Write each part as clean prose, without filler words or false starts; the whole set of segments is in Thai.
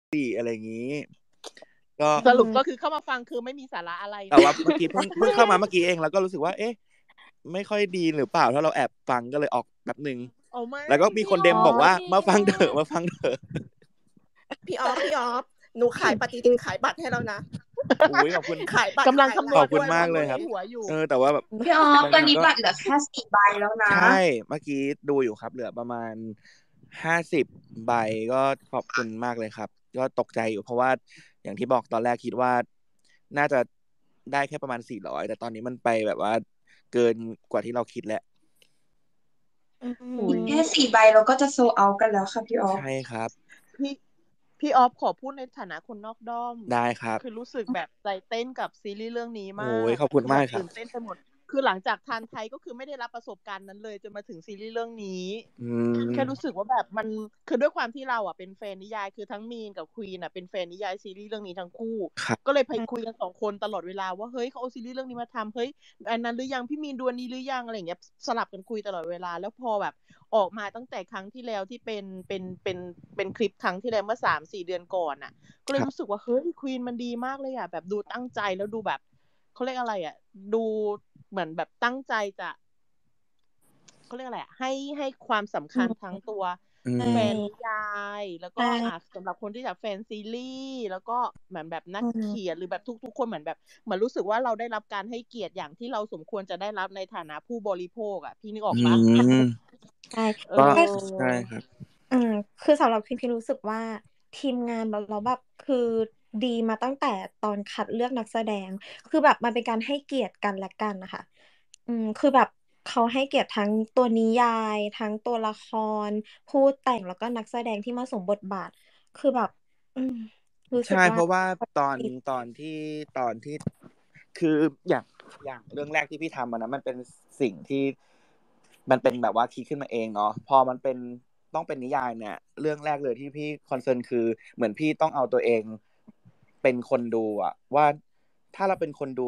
สิอะไรอย่างนี้ก็สรุปก็คือเข้ามาฟังคือไม่มีสาระอะไรแต่ว่าเมื่อกี้เพิ่งเข้ามาเมื่อกี้เองแล้วก็รู้สึกว่าเอ๊ะไม่ค่อยดีหรือเปล่าถ้าเราแอบฟังก็เลยออกแป๊บนึงแล้วก็มีคนเดมบอกว่ามาฟังเถอะพี่ออฟหนูขายปฏิทินขายบัตรให้แล้วนะอุ้ยขอบคุณขายบัตรกำลังคำนวณขอบคุณมากเลยครับแต่ว่าแบบพี่ออฟตอนนี้บัตรเหลือแค่4 ใบแล้วนะใช่เมื่อกี้ดูอยู่ครับเหลือประมาณ50 ใบก็ขอบคุณมากเลยครับก็ตกใจอยู่เพราะว่าอย่างที่บอกตอนแรกคิดว่าน่าจะได้แค่ประมาณ400แต่ตอนนี้มันไปแบบว่าเกินกว่าที่เราคิดแล้วอีกแค่4 ใบเราก็จะโซลเอาท์กันแล้วค่ะพี่ออฟใช่ครับพี่ออฟขอพูดในฐานะคนนอกด้อมได้ครับคือรู้สึกแบบใจเต้นกับซีรีส์เรื่องนี้มากโอ้ยขอบคุณมากครับตื่นเต้นไปหมดคือหลังจากทานไทยก็คือไม่ได้รับประสบการณ์นั้นเลยจนมาถึงซีรีส์เรื่องนี้แค่รู้สึกว่าแบบมันคือด้วยความที่เราอ่ะเป็นแฟนนิยายคือทั้งมีนกับควีนอ่ะเป็นแฟนนิยายซีรีส์เรื่องนี้ทั้งคู่ก็เลยไปคุยกัน2 คนตลอดเวลาว่าเฮ้ยเขาเอาซีรีส์เรื่องนี้มาทำเฮ้ยอันนั้นหรือยังพี่มีนดูอันนี้หรือยังอะไรอย่างเงี้ยสลับกันคุยตลอดเวลาแล้วพอแบบออกมาตั้งแต่ครั้งที่แล้วที่เป็นคลิปครั้งที่แล้วเมื่อ 3-4 เดือนก่อนอ่ะก็เลยรู้สึกว่าเฮ้ยควีนมันดีมากเลยอ่ะแบบดูตั้งใจแล้วดูแบบเขาเรียกอะไรอ่ะดูเหมือนแบบตั้งใจจะเขาเรียกอะไรอ่ะให้ความสำคัญทั้งตัวแฟนนิยายแล้วก็สำหรับคนที่จากแฟนซีรีส์แล้วก็เหมือนแบบนักเขียนหรือแบบทุกคนเหมือนแบบเหมือนรู้สึกว่าเราได้รับการให้เกียรติอย่างที่เราสมควรจะได้รับในฐานะผู้บริโภคอ่ะพี่นึกออกปะใช่ใช่ครับคือสำหรับพี่รู้สึกว่าทีมงานเราแบบคือดีมาตั้งแต่ตอนคัดเลือกนักแสดงคือแบบมันเป็นการให้เกียรติกันและกันนะคะคือแบบเขาให้เกียรติทั้งตัวนิยายทั้งตัวละครผู้แต่งแล้วก็นักแสดงที่มาสวมบทบาทคือแบบรู้สึกใช่ว่าเพราะว่าตอนที่คืออย่างเรื่องแรกที่พี่ทำนะมันเป็นสิ่งที่มันเป็นแบบว่าคิดขึ้นมาเองเนาะพอมันเป็นต้องเป็นนิยายเนี่ยเรื่องแรกเลยที่พี่คอนเซิร์นคือเหมือนพี่ต้องเอาตัวเองเป็นคนดูอะว่าถ้าเราเป็นคนดู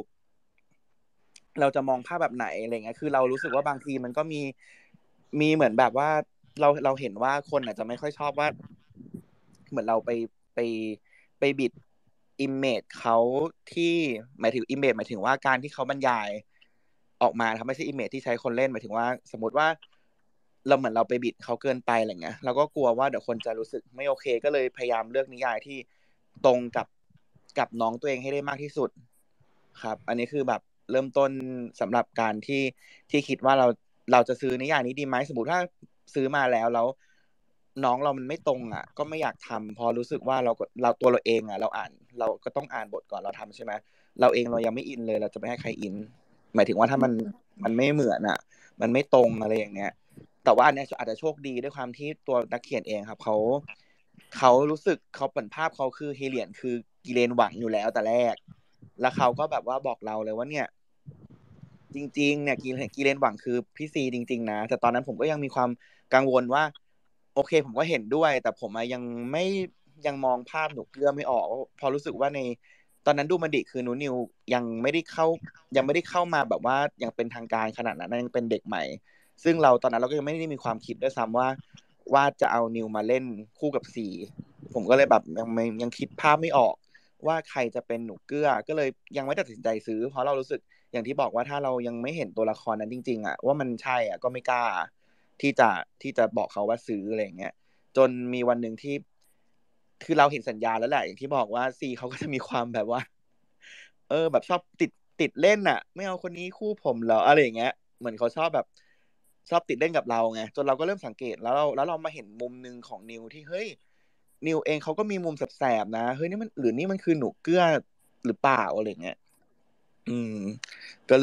เราจะมองภาพแบบไหนอะไรเงี้ยคือเรารู้สึกว่าบางทีมันก็มีเหมือนแบบว่าเราเห็นว่าคนอาจจะไม่ค่อยชอบว่าเหมือนเราไปบิดอิมเมจเขาที่หมายถึงอิมเมจหมายถึงว่าการที่เขาบรรยายออกมาครับไม่ใช่อิมเมจที่ใช้คนเล่นหมายถึงว่าสมมติว่าเราเหมือนเราไปบิดเขาเกินไปอะไรเงี้ยเราก็กลัวว่าเดี๋ยวคนจะรู้สึกไม่โอเคก็เลยพยายามเลือกนิยายที่ตรงกับน้องตัวเองให้ได้มากที่สุดครับอันนี้คือแบบเริ่มต้นสำหรับการที่คิดว่าเราจะซื้อนิยายนี้ดีไหมสมมติถ้าซื้อมาแล้วน้องเรามันไม่ตรงอ่ะก็ไม่อยากทำพอรู้สึกว่าเราตัวเราเองอ่ะเราก็ต้องอ่านบทก่อนเราทำใช่ไหมเราเองเรายังไม่อินเลยเราจะไม่ให้ใครอินหมายถึงว่าถ้ามันไม่เหมือนอ่ะมันไม่ตรงอะไรอย่างเงี้ยแต่ว่าอันนี้อาจจะโชคดีด้วยความที่ตัวนักเขียนเองครับเขารู้สึกเขาเปิดภาพเขาคือเฮเลียนคือกิเลนหวังอยู่แล้วแต่แรกแล้วเขาก็แบบว่าบอกเราเลยว่าเนี่ยจริงๆเนี่ยกิเลนหวังคือพี่ซีจริงๆนะแต่ตอนนั้นผมก็ยังมีความกังวลว่าโอเคผมก็เห็นด้วยแต่ผมยังมองภาพหนูเกลือไม่ออกพอรู้สึกว่าในตอนนั้นดูมันดิคือหนูนิวยังไม่ได้เข้ามาแบบว่ายังเป็นทางการขนาดนั้นยังเป็นเด็กใหม่ซึ่งตอนนั้นเราก็ยังไม่ได้มีความคิดด้วยซ้ำว่าจะเอานิวมาเล่นคู่กับซีผมก็เลยแบบยังคิดภาพไม่ออกว่าใครจะเป็นหนูเกลือก็เลยยังไม่ตัดสินใจซื้อเพราะเรารู้สึกอย่างที่บอกว่าถ้าเรายังไม่เห็นตัวละครนั้นจริงๆอ่ะว่ามันใช่อ่ะก็ไม่กล้าที่จะบอกเขาว่าซื้ออะไรอย่างเงี้ยจนมีวันหนึ่งที่คือเราเห็นสัญญาณแล้วแหละอย่างที่บอกว่าซีเขาก็จะมีความแบบว่าแบบชอบติดเล่นน่ะไม่เอาคนนี้คู่ผมเหรออะไรอย่างเงี้ยเหมือนเขาชอบแบบชอบติดเล่นกับเราไงจนเราก็เริ่มสังเกตแล้วเรามาเห็นมุมนึงของนิวที่เฮ้ยนิวเองเขาก็มีมุมแสบๆนะเฮ้ยนี่มันคือหนูเกื้อหรือเปล่าอะไรอย่างเงี้ยก็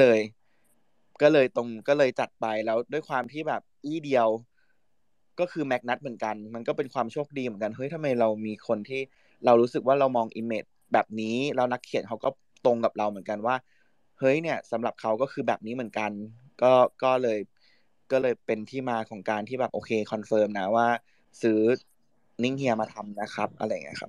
เลยจัดไปแล้วด้วยความที่แบบเดียวก็คือแมกนัทเหมือนกันมันก็เป็นความโชคดีเหมือนกันเฮ้ยทำไมเรามีคนที่เรารู้สึกว่าเรามองอิมเมจแบบนี้แล้วนักเขียนเขาก็ตรงกับเราเหมือนกันว่าเฮ้ยเนี่ยสำหรับเขาก็คือแบบนี้เหมือนกันก็เลยเป็นที่มาของการที่แบบโอเคคอนเฟิร์มนะว่าซื้อนิ่งเฮียมาทำนะครับอะไรอย่างเงี้ยครับ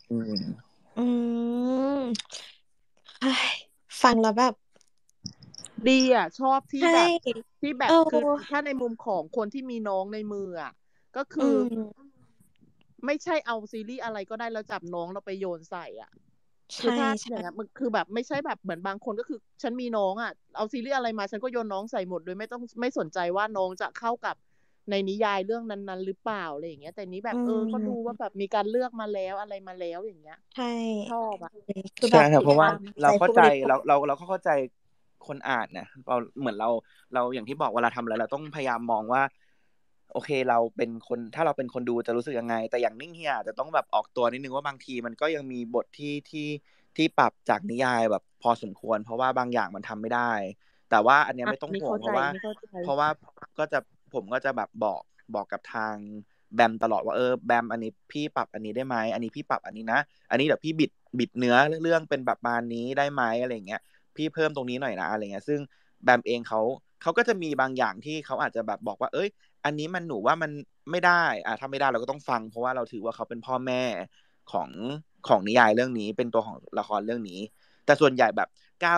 ฟังแล้วแบบดีอ่ะชอบที่แบบคือถ้าในมุมของคนที่มีน้องในมืออ่ะก็คือไม่ใช่เอาซีรีส์อะไรก็ได้แล้วจับน้องเราไปโยนใส่อ่ะคือใช่ถ้าอใช่ย่างนั้นมันคือแบบไม่ใช่แบบเหมือนบางคนก็คือฉันมีน้องอ่ะเอาซีรีส์อะไรมาฉันก็โยนน้องใส่หมดโดยไม่สนใจว่าน้องจะเข้ากับในนิยายเรื่องนั้นๆหรือเปล่าอะไรอย่างเงี้ยแต่นี้แบบก็ดูว่าแบบมีการเลือกมาแล้วอะไรมาแล้วอย่างเงี้ยใช่ชอบอ่ะคือแบใช่บครับเพราะว่าตามเราใจเข้าผู้บใจริโภคเราก็เข้าใจคนอ่านนะเราเหมือนเราอย่างที่บอกเวลาทำอะไรเราต้องพยายามมองว่า โอเคเราเป็นคนถ้าเราเป็นคนดูจะรู้สึกยังไง แต่อย่างนิ่งเฮียอาจจะต้องแบบออกตัวนิดนึงว่าบางทีมันก็ยังมีบทที่ปรับจากนิยายแบบพอสมควร เพราะว่าบางอย่างมันทำไม่ได้ แต่ว่าอันเนี้ยอ่ะไม่ต้องนี่ห่วเข้างเพใจราะว่านี่เข้าใจผมก็จะแบบบอกกับทางแบมตลอดว่าแบมอันนี้พี่ปรับอันนี้ได้ไหมอันนี้พี่ปรับอันนี้นะอันนี้เดี๋ยวพี่บิดเนื้อเรื่องเป็นแบบประมาณนี้ได้ไหมอะไรอย่างเงี้ยพี่เพิ่มตรงนี้หน่อยนะอะไรเงี้ยซึ่งแบมเองเขาก็จะมีบางอย่างที่เขาอาจจะแบบบอกว่าอันนี้มันหนูว่ามันไม่ได้ถ้าไม่ได้เราก็ต้องฟังเพราะว่าเราถือว่าเขาเป็นพ่อแม่ของนิยายเรื่องนี้เป็นตัวของละครเรื่องนี้แต่ส่วนใหญ่แบบ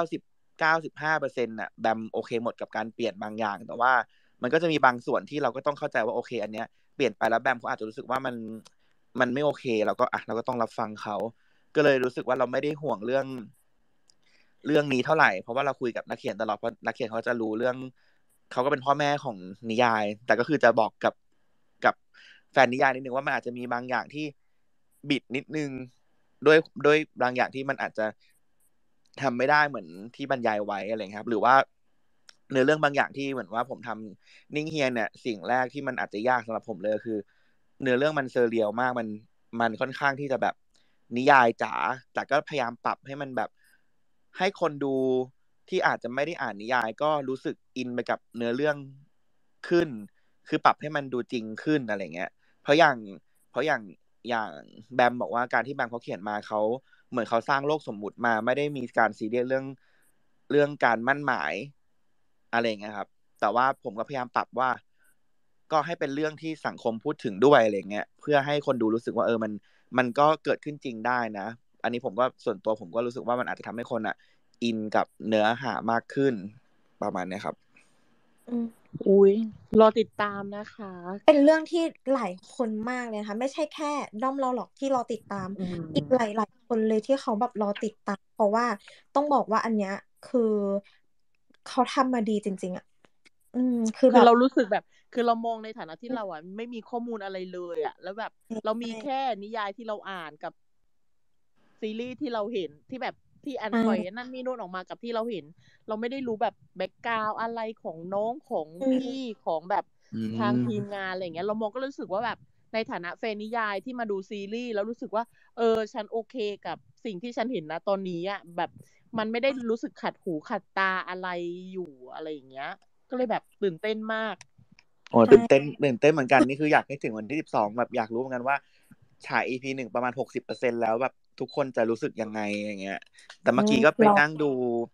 95%น่ะแบมโอเคหมดกับการเปลี่ยนบางอย่างแต่ว่ามันก็จะมีบางส่วนที่เราก็ต้องเข้าใจว่าโอเคอันเนี้ยเปลี่ยนไปแล้วแบมเขาอาจจะรู้สึกว่ามันไม่โอเคเราก็ต้องรับฟังเขาก็เลยรู้สึกว่าเราไม่ได้ห่วงเรื่องนี้เท่าไหร่เพราะว่าเราคุยกับนักเขียนตลอดเพราะนักเขียนเขาจะรู้เรื่องเขาก็เป็นพ่อแม่ของนิยายแต่ก็คือจะบอกกับแฟนนิยายนิดนึงว่ามันอาจจะมีบางอย่างที่บิดนิดนึงด้วยบางอย่างที่มันอาจจะทำไม่ได้เหมือนที่บรรยายไว้อะไรครับหรือว่าเนื้อเรื่องบางอย่างที่เหมือนว่าผมทำนิ่งเฮียเนี่ยสิ่งแรกที่มันอาจจะยากสำหรับผมเลยคือเนื้อเรื่องมันเซอร์เรียลมากมันค่อนข้างที่จะแบบนิยายจ๋าแต่ก็พยายามปรับให้มันแบบให้คนดูที่อาจจะไม่ได้อ่านนิยายก็รู้สึกอินไปกับเนื้อเรื่องขึ้นคือปรับให้มันดูจริงขึ้นอะไรเงี้ยเพราะอย่างแบมบอกว่าการที่แบมเขาเขียนมาเขาเหมือนเขาสร้างโลกสมมุติมาไม่ได้มีการซีเรียสเรื่องการมั่นหมายอะไรเงี้ยครับแต่ว่าผมก็พยายามปรับว่าก็ให้เป็นเรื่องที่สังคมพูดถึงด้วยอะไรเงี้ยเพื่อให้คนดูรู้สึกว่ามันก็เกิดขึ้นจริงได้นะอันนี้ผมก็ส่วนตัวผมก็รู้สึกว่ามันอาจจะทำให้คนอินกับเนื้อหามากขึ้นประมาณนี้ครับอุ้ยรอติดตามนะคะเป็นเรื่องที่หลายคนมากเลยนะคะไม่ใช่แค่ด้อมเราหรอกที่รอติดตามอีกหลายคนเลยที่เขาแบบรอติดตามเพราะว่าต้องบอกว่าอันเนี้ยคือเขาทำมาดีจริงๆอ่ะคือแบบเรารู้สึกแบบคือเรามองในฐานะที่เราไม่มีข้อมูลอะไรเลยแล้วแบบเรามีแค่นิยายที่เราอ่านกับซีรีส์ที่เราเห็นที่แบบที่อันปล่อยนั่นนี่นู่นออกมากับที่เราเห็นเราไม่ได้รู้แบบแบ็คกราวด์อะไรของน้องของพี่ของแบบทางทีมงานอะไรเงี้ยเรามองก็รู้สึกว่าแบบในฐานะแฟนนิยายที่มาดูซีรีส์แล้วรู้สึกว่าฉันโอเคกับสิ่งที่ฉันเห็นนะตอนนี้แบบมันไม่ได้รู้สึกขัดหูขัดตาอะไรอยู่อะไรอย่างเงี้ยก็เลยแบบตื่นเต้นมากตื่นเต้นเหมือนกันนี่คืออยากให้ถึงวันที่12แบบอยากรู้เหมือนกันว่าฉาย EP 1ประมาณ 60% แล้วแบบทุกคนจะรู้สึกยังไงอย่างเงี้ยแต่เมื่อกี้ก็ไปนั่งดู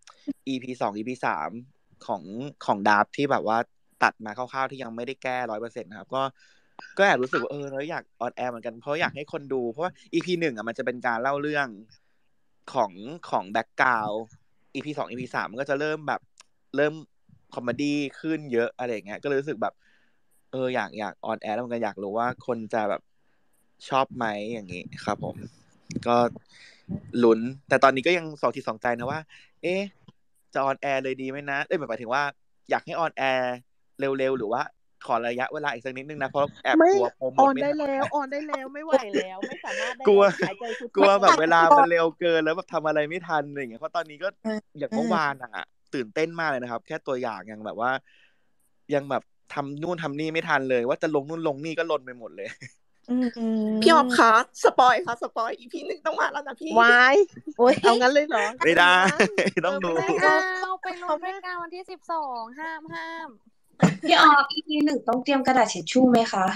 EP 2 EP 3ของดาร์ฟที่แบบว่าตัดมาคร่าวๆที่ยังไม่ได้แก้ 100% นะครับก็แอบรู้สึกว่าแล้วอยากออนแอร์เหมือนกันเพราะอยากให้คนดูเพราะว่า EP 1มันจะเป็นการเล่าเรื่องของแบ็คกราวด์ EP 2 EP 3มันก็จะเริ่มคอมเมดี้ขึ้นเยอะอะไรอย่างเงี้ยก็เลยรู้สึกแบบอยากออนแอร์แล้วมันก็อยากรู้ว่าคนจะแบบชอบไหมอย่างนี้ครับผมก็ลุ้นแต่ตอนนี้ก็ยังสองจิตสองใจนะว่าจะออนแอร์เลยดีไหมนะหมายถึงว่าอยากให้ออนแอร์เร็วๆหรือว่าขอระยะเวลาอีกสักนิดนึงนะเพราะแอบกลัวโปรโมทไม่ทันออนได้แล้วไม่ไหวแล้วไม่สามารถได้กลัวหายใจสุดกลัวแบบเวลามันเร็วเกินแล้วแบบทำอะไรไม่ทันอะไรอย่างเงี้ยเพราะตอนนี้ก็อย่างเมื่อวานตื่นเต้นมากเลยนะครับแค่ตัวอย่างยังแบบว่ายังแบบทำนู่นทำนี่ไม่ทันเลยว่าจะลงนู่นลงนี่ก็ลนไปหมดเลยพี่ออฟคะสปอยค่ะสปอย EP 1ต้องมาแล้วนะพี่วายเอางั้นเลยเหรอไม่ได้ต้องดูเอาไปลุ้นด้วยกันวันที่12ห้ามพี่ออฟ EP 1ต้องเตรียมกระดาษเช็ดชู่ไหมคะ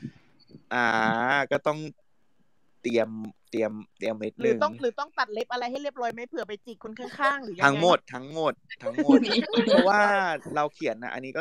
ก็ต้องเตรียมนิดนึงหรือต้องตัดเล็บอะไรให้เรียบร้อยไหมเผื่อไปจิกคนข้างๆหรือยังไงทั้งหมดเพราะว่าเราเขียนอันนี้ก็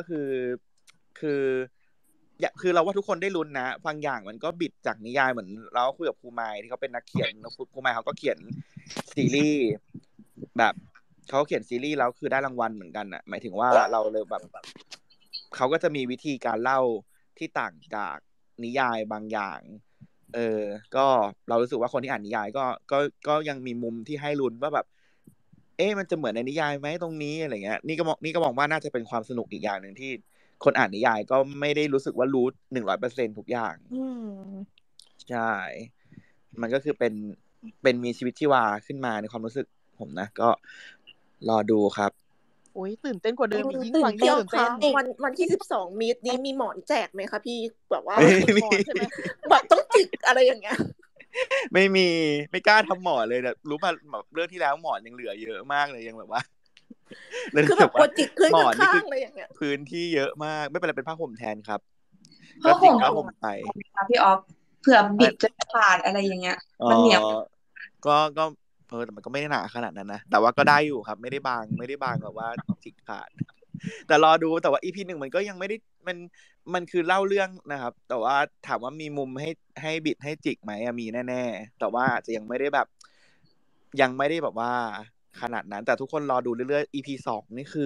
คือเราว่าทุกคนได้ลุ้นนะบางอย่างมันก็บิดจากนิยายเหมือนเราคุยกับครูไมค์ที่เขาเป็นนักเขียนครูไมค์เขาก็เขียนซีรีส์แบบเขาเขียนซีรีส์แล้วคือได้รางวัลเหมือนกันหมายถึงว่าเราเลยแบบเขาก็จะมีวิธีการเล่าที่ต่างจากนิยายบางอย่างก็เรารู้สึกว่าคนที่อ่านนิยายก็ยังมีมุมที่ให้ลุ้นว่าแบบมันจะเหมือนในนิยายไหมตรงนี้อะไรเงี้ยนี่ก็มองว่าน่าจะเป็นความสนุกอีกอย่างหนึ่งที่คนอ่านนิยายก็ไม่ได้รู้สึกว่ารู้ 100% ทุกอย่างใช่มันก็คือเป็นมีชีวิตชีวาขึ้นมาในความรู้สึกผมนะก็รอดูครับโอ้ยตื่นเต้นกว่าเดิมอีกยิ่งฟังพี่ยิ่งอ๊อตื่ฟนเต้คะนวันที่12 มีนี้มีหมอนแจกไหมคะพี่แบบว่าหมอนใช่ไหมแบบต้องจิกอะไรอย่างเงี้ยไม่มีไม่กล้าทำหมอนเลยแต่รู้ป่ะแบบเรื่องที่แล้วหมอนยังเหลือเยอะมากเลยยังแบบว่าคือแบบกดจิกขึ้นหมอนนี่ข้าคืงๆเลยอย่างเงี้ยพื้นที่เยอะมากไม่เป็นไรเป็นผ้าห่มแทนครับผ้าก็จิห่กมผ้าห่มไปพี่ออฟเผื่อบิดจะขาดอะไรอย่างเงี้ย มันเหนียวก็แต่มันก็ไม่ได้หนาขนาดนั้นนะแต่ว่าก็ได้อยู่ครับไม่ได้บางแบบว่าจิกขาด แต่รอดูแต่ว่า EP 1มันก็ยังไม่ได้มันคือเล่าเรื่องนะครับแต่ว่าถามว่ามีมุมให้บิดให้จิกไหมมีแน่ๆแต่ว่าอาจจะยังไม่ได้แบบว่าขนาดนั้นแต่ทุกคนรอดูเรื่อยๆ EP 2นี่คือ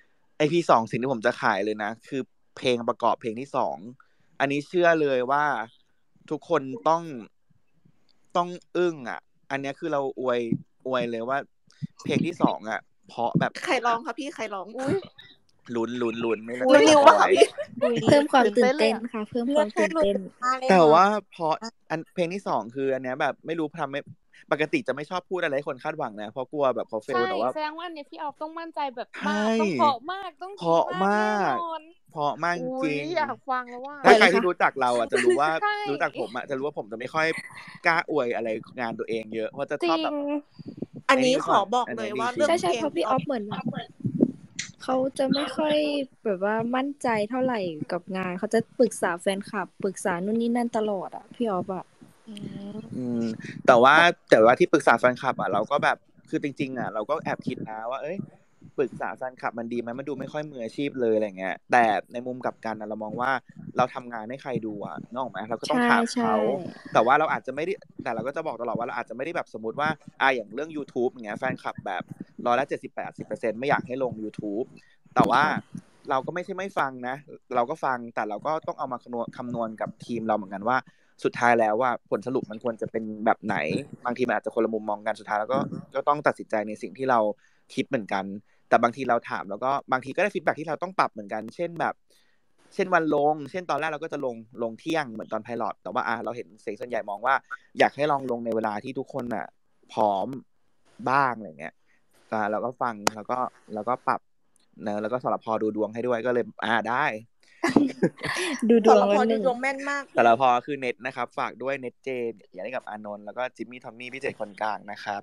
EP 2สิ่งที่ผมจะขายเลยนะคือเพลงประกอบเพลงที่2อันนี้เชื่อเลยว่าทุกคนต้องอึ้งอ่ะอันนี้คือเราอวยเลยว่าเพลงที่2อ่ะเพราะแบบใครร้องคะพี่ใครร้องลุ้นไม่ไม่รู้ว่าพี่เพิ่มความตื่นเต้นค่ะเพิ่มความตื่นเต้นแต่ว่าพอเพลงที่2คืออันเนี้ยแบบไม่รู้ทำไม่ปกติจะไม่ชอบพูดอะไรให้คนคาดหวังนะเพราะกลัวแบบเขาเฟลใช่แต่ว่าแสดงว่าอันนี้พี่ออฟต้องมั่นใจแบบใช่มากต้องเพราะมากต้องเพราะมากแน่นอนเพราะมากจอุ้ยริงอยากฟังแล้วว่าถ้าใครที่รู้จักเราอ่ะจะรู้ว่าใช่รู้จักผมอ่ะจะรู้ว่าผมจะไม่ค่อยกล้าอวยอะไรงานตัวเองเยอะเพราะจะจชริอบงแบบอันนี้ไว้ขอก่นบอกเลยว่าอันเรื่นี้องดีใช่เพลงเพราะพี่ออฟเหมือนเขาจะไม่ค่อยแบบว่ามั่นใจเท่าไหร่กับงานเขาจะปรึกษาแฟนคลับปรึกษานู่นนี่นั่นตลอดอ่ะพี่ออฟอ่ะแต่ว่าที่ปรึกษาแฟนคลับอ่ะเราก็แบบคือจริงๆอ่ะเราก็แอบคิดนะว่าปรึกษาแฟนคลับมันดีไหมมันดูไม่ค่อยมืออาชีพเลยอะไรเงี้ยแต่ในมุมกลับกันนะเรามองว่าเราทำงานให้ใครดูอ่ะนึกออกไหมเราก็ต้องถามเขาแต่ว่าเราอาจจะไม่ได้แต่เราก็จะบอกตลอดว่าเราอาจจะไม่ได้แบบสมมติว่าอย่างเรื่อง YouTube อย่างเงี้ยแฟนคลับแบบ70-80%ไม่อยากให้ลง YouTube แต่ว่าเราก็ไม่ใช่ไม่ฟังนะเราก็ฟังแต่เราก็ต้องเอามาคำนวณกับทีมเราเหมือนกันว่าสุดท้ายแล้วว่าผลสรุปมันควรจะเป็นแบบไหนบางทีมันอาจจะคนละมุมมองกันสุดท้ายแล้วก็ต้องตัดสินใจในสิ่งที่เราคิดเหมือนกันแต่บางทีเราถามแล้วก็บางทีก็ได้ฟีดแบ็กที่เราต้องปรับเหมือนกันเช่นวันลงเช่นตอนแรกเราก็จะลงเที่ยงเหมือนตอนไพลอตแต่ว่าเราเห็นเสียงส่วนใหญ่มองว่าอยากให้ลองลงในเวลาที่ทุกคนน่ะพร้อมบ้างอะไรเงี้ยเราก็ฟังแล้วก็ปรับนะแล้วก็สำหรับพอดูดวงให้ด้วยก็เลยได้ดูดสวรง พวันหดูนึ่งดวงแม่นมากแต่ละพอคือเน็ตนะครับฝากด้วยเน็ตเจอย่างนี้กับอานนท์แล้วก็จิมมี่ทอมมี่พี่เจตคนกลางนะครับ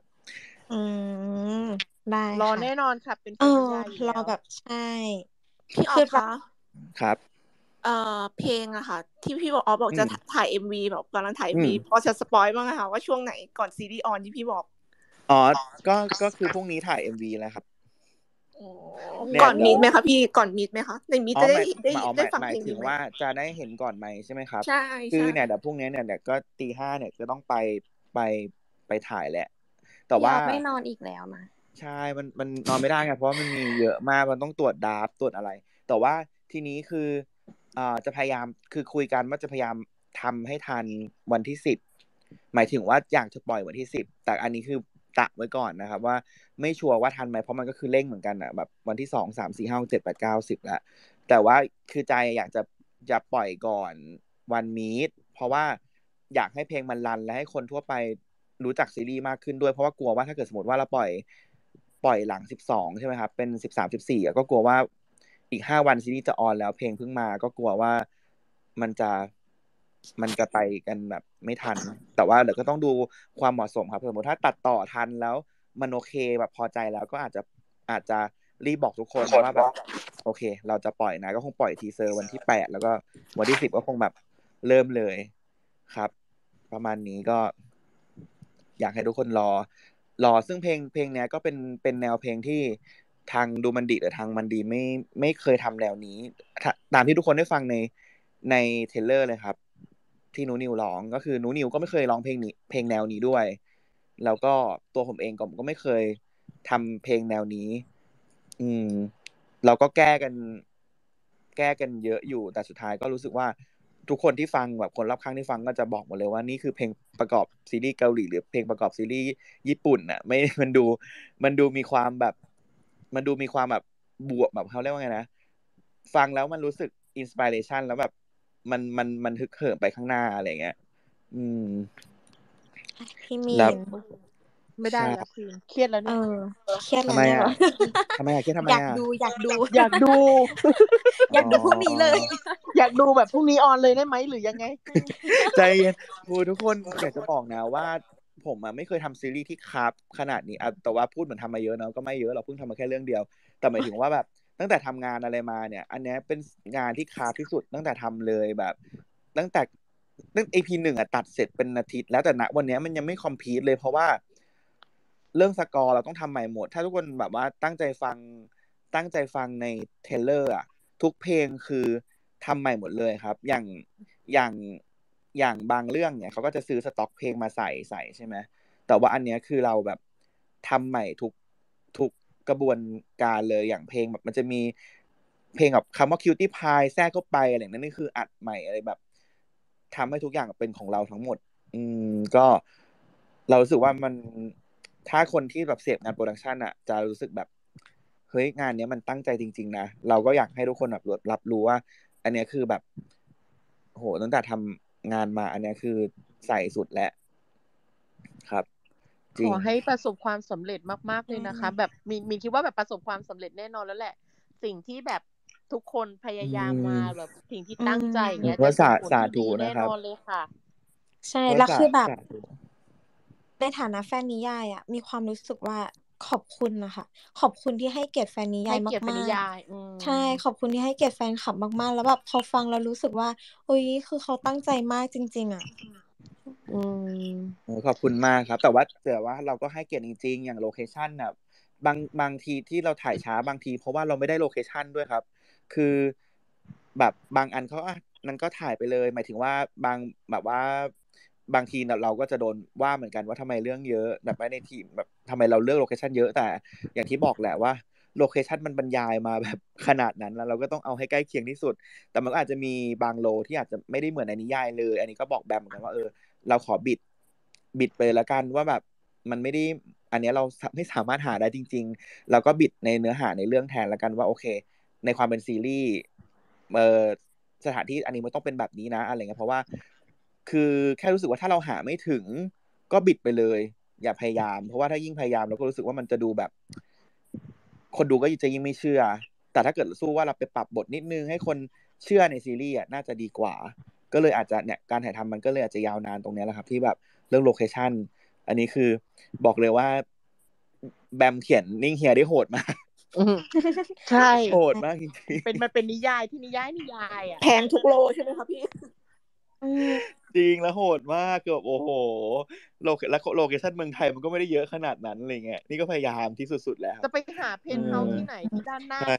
ได้รอค่ะแน่นอนค่ะเป็นแฟเอนนิอยายอยู่รอแล้วแบบใช่พี่ออคือฟแบบคะครับเพลงอะค่ะ ที่พี่ออฟบอกจะถ่าย MV แบบกำลังถ่าย MV พอจะสปอยล์บ้างไหมคะว่าช่วงไหนก่อนซีรีส์ออนที่พี่บอกก็คือพรุ่งนี้ถ่าย MV แล้วครับ เนี่ยก่อนมีดไหมคะพี่ก่อนมีดไหมคะในมีดจะได้ฟังหมาเพยลงถึนี้งไหมว่าจะได้เห็นก่อนไหมใช่ไหมครับใช่คือใช่เนี่ยเดี๋ยวพรุ่งนี้เนี่ยก็ตี 5เนี่ยจะต้องไปถ่ายแหละ แต่ว่าพี่ออฟไม่นอนอีกแล้วนะใช่มันนอนไม่ได้ไงเพราะว่ามันมีเยอะมากมันต้องตรวจดราฟต์ตรวจอะไร แต่ว่าทีนี้คือจะพยายามคือคุยกันว่าจะพยายามทำให้ทันวันที่10หมายถึงว่าอยากจะปล่อยวันที่10แต่อันนี้คือตะไว้ก่อนนะครับว่าไม่ชัวร์ว่าทันไหมเพราะมันก็คือเร่งเหมือนกันอ่ะแบบวันที่2 3 4 5 6 7 8 9 10แล้วแต่ว่าคือใจอยากจะปล่อยก่อนวันมีตเพราะว่าอยากให้เพลงมันรันและให้คนทั่วไปรู้จักซีรีส์มากขึ้นด้วยเพราะว่ากลัวว่าถ้าเกิดสมมติว่าเราปล่อยหลัง12ใช่ไหมครับเป็น13 14ก็กลัวว่าอีก5วันซีรีส์จะออนแล้วเพลงเพิ่งมาก็กลัวว่ามันจะไปกันแบบไม่ทันแต่ว่าเดี๋ยวก็ต้องดูความเหมาะสมครับสมมติถ้าตัดต่อทันแล้วมันโอเคแบบพอใจแล้วก็อาจจะรีบบอกทุกคนว่าแบบโอเคเราจะปล่อยนะก็คงปล่อยทีเซอร์วันที่8แล้วก็วันที่10ก็คงแบบเริ่มเลยครับประมาณนี้ก็อยากให้ทุกคนรอซึ่งเพลงเนี้ยก็เป็นแนวเพลงที่ทางดูมันดีหรือทางมันดีไม่เคยทำแนวนี้ตามที่ทุกคนได้ฟังในเทรลเลอร์เลยครับที่นูนิวร้องก็คือนูนิวก็ไม่เคยร้องเพลงแนวนี้ด้วยแล้วก็ตัวผมเองก็ไม่เคยทำเพลงแนวนี้เราก็แก้กันเยอะอยู่แต่สุดท้ายก็รู้สึกว่าทุกคนที่ฟังแบบคนรอบข้างที่ฟังก็จะบอกหมดเลยว่านี่คือเพลงประกอบซีรีส์เกาหลีหรือเพลงประกอบซีรีส์ญี่ปุ่นน่ะไม่มันดูมีความแบบบวกแบบเขาเรียกว่าไงนะฟังแล้วมันรู้สึกอินสปิเรชันแล้วแบบมันฮึกเหิมไปข้างหน้าอะไรเงี้ยพี่มีแล้วนไม่ได้แล้วควีนเครียดแล้วเอเนี่ยอเครียดทำแล้วไมเนี่ยอ่ะแบบทำไมอ่ะเครียดทำไมอยากอ่ะดูอยากดูอยากดูพรุ่งนี้เลยอยากดูแบบพรุ่งนี้ออนเลยได้ไหมหรือยังไงใจเย็นโอ้ทุกคนอยากจะบอกนะว่าผมอ่ะไม่เคยทำซีรีส์ที่คราฟขนาดนี้อ่ะแต่ว่าพูดเหมือนทำมาเยอะเนาะก็ไม่เยอะเราเพิ่งทำมาแค่เรื่องเดียวแต่หมายถึงว่าแบบตั้งแต่ทำงานอะไรมาเนี่ย อันเนี้ยเป็นงานที่คราฟที่สุดตั้งแต่ทำเลยแบบ ตั้ง EP 1อ่ะตัดเสร็จเป็นอาทิตย์แล้วแต่ณวันเนี้ยมันยังไม่คอมพลีทเลยเพราะว่าเรื่องสกอร์เราต้องทำใหม่หมดถ้าทุกคนแบบว่าตั้งใจฟังในเทรลเลอร์อ่ะทุกเพลงคือทำใหม่หมดเลยครับอย่างบางเรื่องเนี่ยเขาก็จะซื้อสต็อกเพลงมาใส่ใช่ไหมแต่ว่าอันเนี้ยคือเราแบบทำใหม่ทุกกระบวนการเลยอย่างเพลงแบบมันจะมีเพลงแบบคำว่า Cutie Pie แทรกเข้าไปอะไรอย่างนั้นนี่คืออัดใหม่อะไรแบบทำให้ทุกอย่างเป็นของเราทั้งหมดก็เรารู้สึกว่ามันถ้าคนที่แบบเสพงานโปรดักชันอ่ะจะรู้สึกแบบเฮ้ยงานเนี้ยมันตั้งใจจริงๆนะเราก็อยากให้ทุกคนแบบรับรู้ว่าอันเนี้ยคือแบบโหตั้งแต่ทำงานมาอันเนี้ยคือใส่สุดแล้วครับจขริงอให้ประสบความสำเร็จมากๆเลยนะคะ แบบมีคิดว่าแบบประสบความสำเร็จแน่นอนแล้วแหละ สิ่งที่แบบทุกคนพยายามมาแบบสิ่งที่ตั้งใจอย่างเงี้ยจะว่าส่งผลสาที่ธุดีแน่นะครับนอนเลยค่ะใช่แล้วคือแบบสาธุในฐานะแฟนนิยายอ่ะมีความรู้สึกว่าขอบคุณนะคะขอบคุณที่ให้เกียรติแฟนนิยาให้ยเกียรติเป็นมานิกยายๆใช่ขอบคุณที่ให้เกียรติแฟนคลับมากๆแล้วแบบพอฟังแล้วรู้สึกว่าเฮ้ยคือเขาตั้งใจมากจริง ๆ อ่ะอืมโอ้ขอบคุณมากครับแต่ว่าเราก็ให้เกียรติจริงๆอย่างโลเคชั่นน่ะบางทีที่เราถ่ายช้าบางทีเพราะว่าเราไม่ได้โลเคชั่นด้วยครับคือแบบบางอันเขานั้นก็ถ่ายไปเลยหมายถึงว่าแบบว่าบางทีเราก็จะโดนว่าเหมือนกันว่าทำไมเรื่องเยอะแบบไม่ในทีมแบบทำไมเราเลือกโลเคชั่นเยอะแต่อย่างที่บอกแหละว่าโลเคชั่นมันบรรยายมาแบบขนาดนั้นแล้วเราก็ต้องเอาให้ใกล้เคียงที่สุดแต่มันก็อาจจะมีบางโลที่อาจจะไม่ได้เหมือนในนิยายเลยอันนี้ก็บอกแบมเหมือนกันว่าเราขอบิดไปแล้วกันว่าแบบมันไม่ได้อันนี้เราไม่สามารถหาได้จริงๆเราก็บิดในเนื้อหาในเรื่องแทนแล้วกันว่าโอเคในความเป็นซีรีส์สถานที่อันนี้มันต้องเป็นแบบนี้นะอะไรเงี้ยเพราะว่าคือแค่รู้สึกว่าถ้าเราหาไม่ถึงก็บิดไปเลยอย่าพยายามเพราะว่าถ้ายิ่งพยายามเราก็รู้สึกว่ามันจะดูแบบคนดูก็จะยิ่งไม่เชื่อแต่ถ้าเกิดสู้ว่าเราไปปรับบทนิดนึงให้คนเชื่อในซีรีส์น่าจะดีกว่าก็เลยอาจจะเนี่ยการถ่ายทำมันก็เลยอาจจะยาวนานตรงนี้แหละครับที่แบบเรื่องโลเคชั่นอันนี้คือบอกเลยว่าแบมเขียนนิ่งเฮียได้โหดมากใช่โหดมากจริงมันเป็นนิยายที่นิยายอ่ะแพงทุกโลใช่ไหมคะพี่จริงแล้วโหดมากเกือบโอ้โหโลเคชั่นเมืองไทยมันก็ไม่ได้เยอะขนาดนั้นอะไรเงี้ยนี่ก็พยายามที่สุดๆแล้วจะไปหาเพนท์เฮาส์ที่ไหนที่ด้านหน้าใช่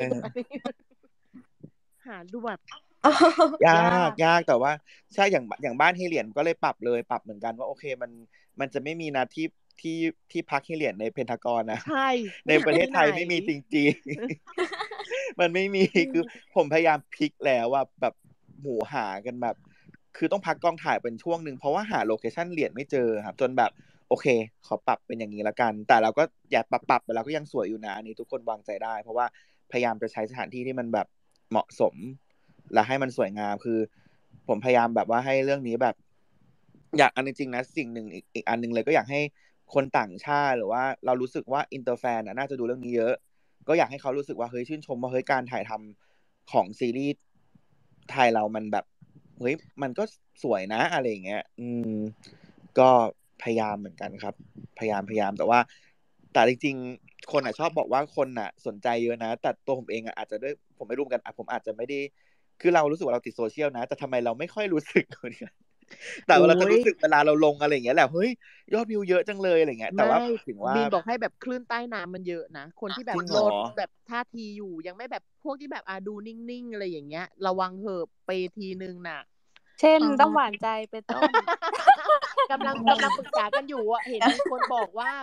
หาดูแบบยากแต่ว่าใช่อย่างบ้านเฮเลียนก็เลยปรับเหมือนกันว่าโอเคมันจะไม่มีนะที่พักเฮเลียนในเพนทากอนนะใช่ในประเทศไทยไม่มีจริงๆ มันไม่มีคือผมพยายามพลิกแล้วว่าแบบหากันแบบ คือต้องพักกองถ่ายเป็นช่วงหนึ่งเพราะว่าหาโลเคชั่นเหรียญไม่เจอครับจนแบบโอเคขอปรับเป็นอย่างนี้ละกันแต่เราก็อย่าปรับไปแล้วก็ยังสวยอยู่นะอันนี้ทุกคนวางใจได้เพราะว่าพยายามจะใช้สถานที่ที่มันแบบเหมาะสมและให้มันสวยงามคือผมพยายามแบบว่าให้เรื่องนี้แบบ อยากอันจริงๆนะสิ่งหนึ่งอีกอันหนึ่งเลยก็อยากให้คนต่างชาติหรือว่าเรารู้สึกว่าอินเตอร์แฟนน่าจะดูเรื่องนี้เยอะก็อยากให้เขารู้สึกว่าเฮ้ยชื่นชมว่าเฮ้ยการถ่ายทำของซีรีส์ไทยเรามันแบบเฮ้ยมันก็สวยนะอะไรอย่างเงี้ยก็พยายามเหมือนกันครับพยายามแต่ว่าแต่จริงๆคนชอบบอกว่าคนสนใจเยอะนะแต่ตัวผมเองอาจจะด้วยผมไม่รู้กันผมอาจจะไม่ได้คือเรารู้สึกว่าเราติดโซเชียลนะแต่ทำไมเราไม่ค่อยรู้สึกเหมือนกันแต่เราจะรู้สึกเวลาเราลงอะไรอย่างเงี้ยแหละเฮ้ยยอดวิวเยอะจังเลยอะไรเงี้ยแต่ว่าถึงว่าบีนบอกให้แบบคลื่นใต้น้ำมันเยอะนะคนที่แบบจริงเหโลรอดแบบท่าทีอยู่ยังไม่แบบพวกที่แบบดูนิ่งๆอะไรอย่างเงี้ยระวังเหอะไปทีนึงน่ะเช่นต้องหวานใจเป็นต้นกำลังปรึกษากันอยู่อ่ะเห็นมีคนบอกว่า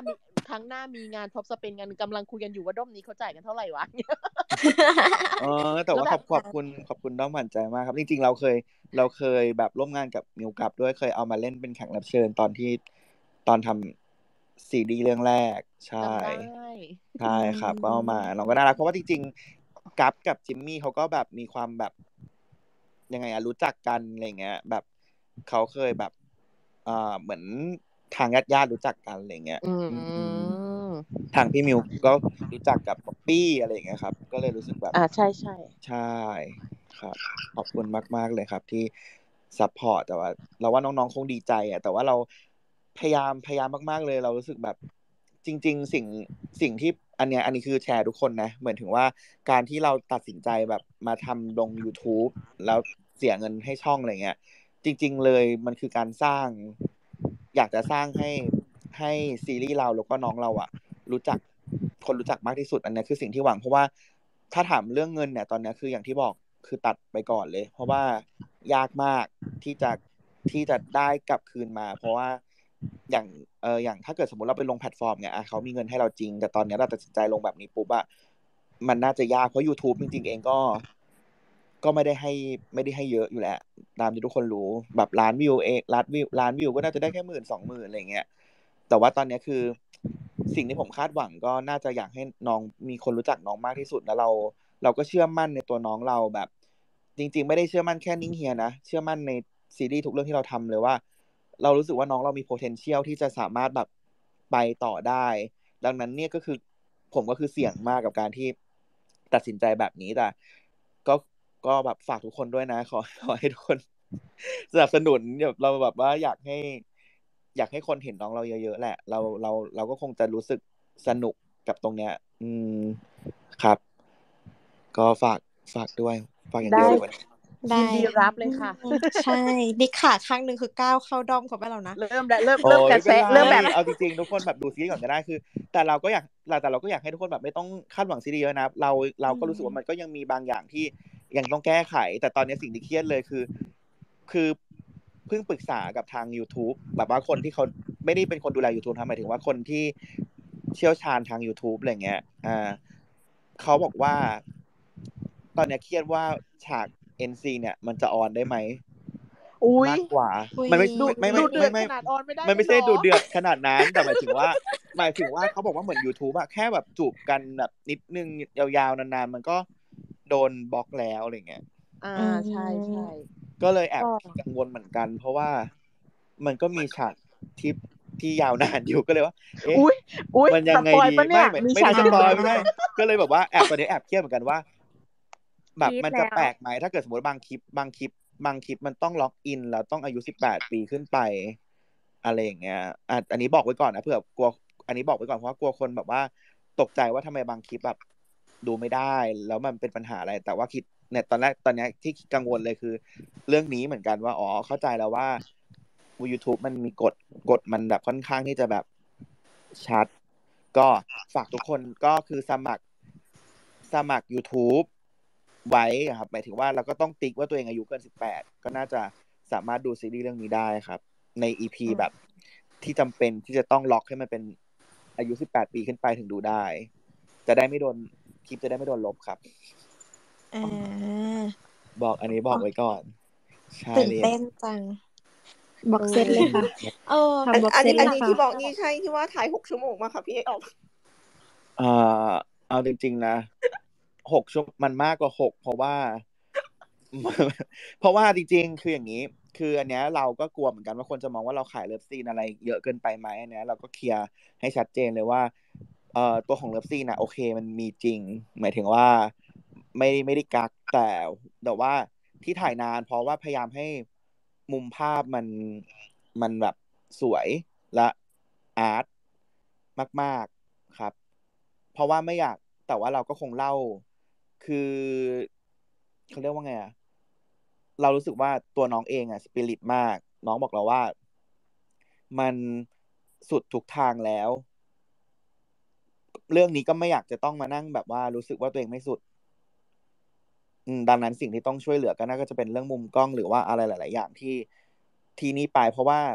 ครั้งหน้ามีงานท็อปสเปนกันกำลังคุยกันอยู่ว่าด้อมนี้เขาจ่ายกันเท่าไหร่วะแต่ว่าแล้วแบบขอบคุณด้อมหวานใจมากครับจริงๆเราเคยแบบร่วมงานกับมิวกับด้วยเคยเอามาเล่นเป็นแขกรับเชิญตอนทำซีรีส์เรื่องแรกใช่จำได้ใช่ครับก็เอามาน้องก็น่ารักเพราะว่าจริงๆกัฟกับจิมมี่เขาก็แบบมีความแบบยังไงอะรู้จักกันอะไรเงี้ยแบบเขาเคยแบบเหมือนทางญาติรู้จักกันอะไรเงี้ยทางพี่มิวก็รู้จักกับป๊อปปี้อะไรอย่างเงี้ยครับก็เลยรู้สึกแบบใช่ใช่ครับขอบคุณมากๆเลยครับที่ซัพพอร์ตแต่ว่าเราว่าน้องๆคงดีใจอ่ะแต่ว่าเราพยายามมากๆเลยเรารู้สึกแบบจริงๆสิ่งที่อันนี้คือแชร์ทุกคนนะเหมือนถึงว่าการที่เราตัดสินใจแบบมาทำลง YouTube แล้วเสียเงินให้ช่องอะไรเงี้ยจริงๆเลยมันคือการสร้างอยากจะสร้างให้ซีรีส์เราแล้วก็น้องเราอ่ะคนรู้จักมากที่สุดอันนี้คือสิ่งที่หวังเพราะว่าถ้าถามเรื่องเงินเนี่ยตอนนี้คืออย่างที่บอกคือตัดไปก่อนเลยเพราะว่ายากมากที่จะได้กลับคืนมาเพราะว่าอย่างถ้าเกิดสมมติเราไปลงแพลตฟอร์มเนี่ยเขามีเงินให้เราจริงแต่ตอนนี้เราตัดสินใจลงแบบนี้ปุ๊บอะมันน่าจะยากเพราะ YouTube จริงๆเองก็ไม่ได้ให้เยอะอยู่แล้วตามที่ทุกคนรู้แบบล้านวิวล้านวิวก็น่าจะได้แค่10,000-20,000อะไรเงี้ยแต่ว่าตอนนี้คือสิ่งที่ผมคาดหวังก็น่าจะอยากให้น้องมีคนรู้จักน้องมากที่สุดแล้วเราก็เชื่อมั่นในตัวน้องเราแบบจริงๆไม่ได้เชื่อมั่นแค่นิ่งเฮียนะเชื่อมั่นในซีรีส์ทุกเรื่องที่เราทำเลยว่าเรารู้สึกว่าน้องเรามี potential ที่จะสามารถแบบไปต่อได้ดังนั้นเนี่ยก็คือผมก็คือเสี่ยงมากกับการที่ตัดสินใจแบบนี้แต่ก็แบบฝากทุกคนด้วยนะขอให้ทุกคนสนับสนุนเราแบบว่าอยากให้คนเห็นน้องเราเยอะๆแหละเราก็คงจะรู้สึกสนุกกับตรงเนี้ยครับก็ฝากด้วยฝากอย่างเดียวเลยวันนี้ยินดีรับเลยค่ะใช่บิ๊กขาข้างนึงคือก้าวเข้าด้อมเขาไปแล้วนะเริ่มกระแสเริ่มแบบเอาจริงๆทุกคนแบบดูซีรีส์ก่อนก็ได้คือแต่เราก็อยากให้ทุกคนแบบไม่ต้องคาดหวังซีรีส์เยอะนะเราก็รู้สึกว่ามันก็ยังมีบางอย่างที่ยังต้องแก้ไขแต่ตอนนี้สิ่งที่เครียดเลยคือเพิ่งปรึกษากับทาง YouTube แบบว่าคนที่เขาไม่ได้เป็นคนดูแล YouTube หมายถึงว่าคนที่เชี่ยวชาญทาง YouTube อะไรเงี้ยเขาบอกว่าตอนนี้เครียดว่าฉาก NC เนี่ยมันจะออนได้ไหมมากกว่ามันไม่ดูเดือดขนาดออนไม่ได้มันไม่ใช่ดูเดือดขนาดนั้นแต่หมายถึงว่าเขาบอกว่าเหมือน YouTube อะแค่แบบจูบกันแบบนิดนึงยาวๆนานๆมันก็โดนบล็อกแล้วอะไรเงี้ยใช่ก็เลยแอบกังวลเหมือนกันเพราะว่ามันก็มีฉากที่ยาวนานอยู่ก็เลยว่ามันยังไงดีไม่ได้สปอยไม่ใช่ก็เลยแบบว่าตอนนี้แอบเครียดเหมือนกันว่าแบบมันจะแปลกไหมถ้าเกิดสมมติบางคลิปมันต้องล็อกอินแล้วต้องอายุ18 ปีขึ้นไปอะไรอย่างเงี้ยอันนี้บอกไว้ก่อนนะเผื่อกลัวอันนี้บอกไว้ก่อนเพราะว่ากลัวคนแบบว่าตกใจว่าทำไมบางคลิปแบบดูไม่ได้แล้วมันเป็นปัญหาอะไรแต่ว่าคิดเนี่ยตอนนี้ที่กังวลเลยคือเรื่องนี้เหมือนกันว่าเข้าใจแล้วว่า YouTube มันมีกฎมันแบบค่อนข้างที่จะแบบชัดก็ฝากทุกคนก็คือสมัคร YouTube ไว้ครับหมายถึงว่าเราก็ต้องติ๊กว่าตัวเองอายุเกิน18ก็น่าจะสามารถดูซีรีส์เรื่องนี้ได้ครับใน EP แบบที่จำเป็นที่จะต้องล็อกให้มันเป็นอายุ18 ปีขึ้นไปถึงดูได้จะได้ไม่โดนคลิปจะได้ไม่โดนลบครับบอกอันนี้บอกไว้ก่อนตื่นเต้นจังบอกเซตเลยค่ะอันนี้ที่บอกนี่ใช่ที่ว่าถ่าย6 ชั่วโมงมาค่ะพี่ออกเอาจริงๆนะ6 ชั่วโมงมันมากกว่า6เพราะว่าจริงๆคืออย่างนี้คืออันเนี้ยเราก็กลัวเหมือนกันว่าคนจะมองว่าเราขายเลิฟซีนอะไรเยอะเกินไปไหมอันเนี้ยเราก็เคลียร์ให้ชัดเจนเลยว่าตัวของเลิฟซีนนะโอเคมันมีจริงหมายถึงว่าไม่ได้กักแต่ว่าที่ถ่ายนานเพราะว่าพยายามให้มุมภาพมันแบบสวยและอาร์ตมากๆครับเพราะว่าไม่อยากแต่ว่าเราก็คงเล่าคือเขาเรียกว่าไงอะเรารู้สึกว่าตัวน้องเองอะสปิริตมากน้องบอกเราว่ามันสุดทุกทางแล้วเรื่องนี้ก็ไม่อยากจะต้องมานั่งแบบว่ารู้สึกว่าตัวเองไม่สุดดังนั้นสิ่งที่ต้องช่วยเหลือก็น่าจะเป็นเรื่องมุมกล้องหรือว่าอะไรหลายๆอย่างที่นี่ไปเพราะว่า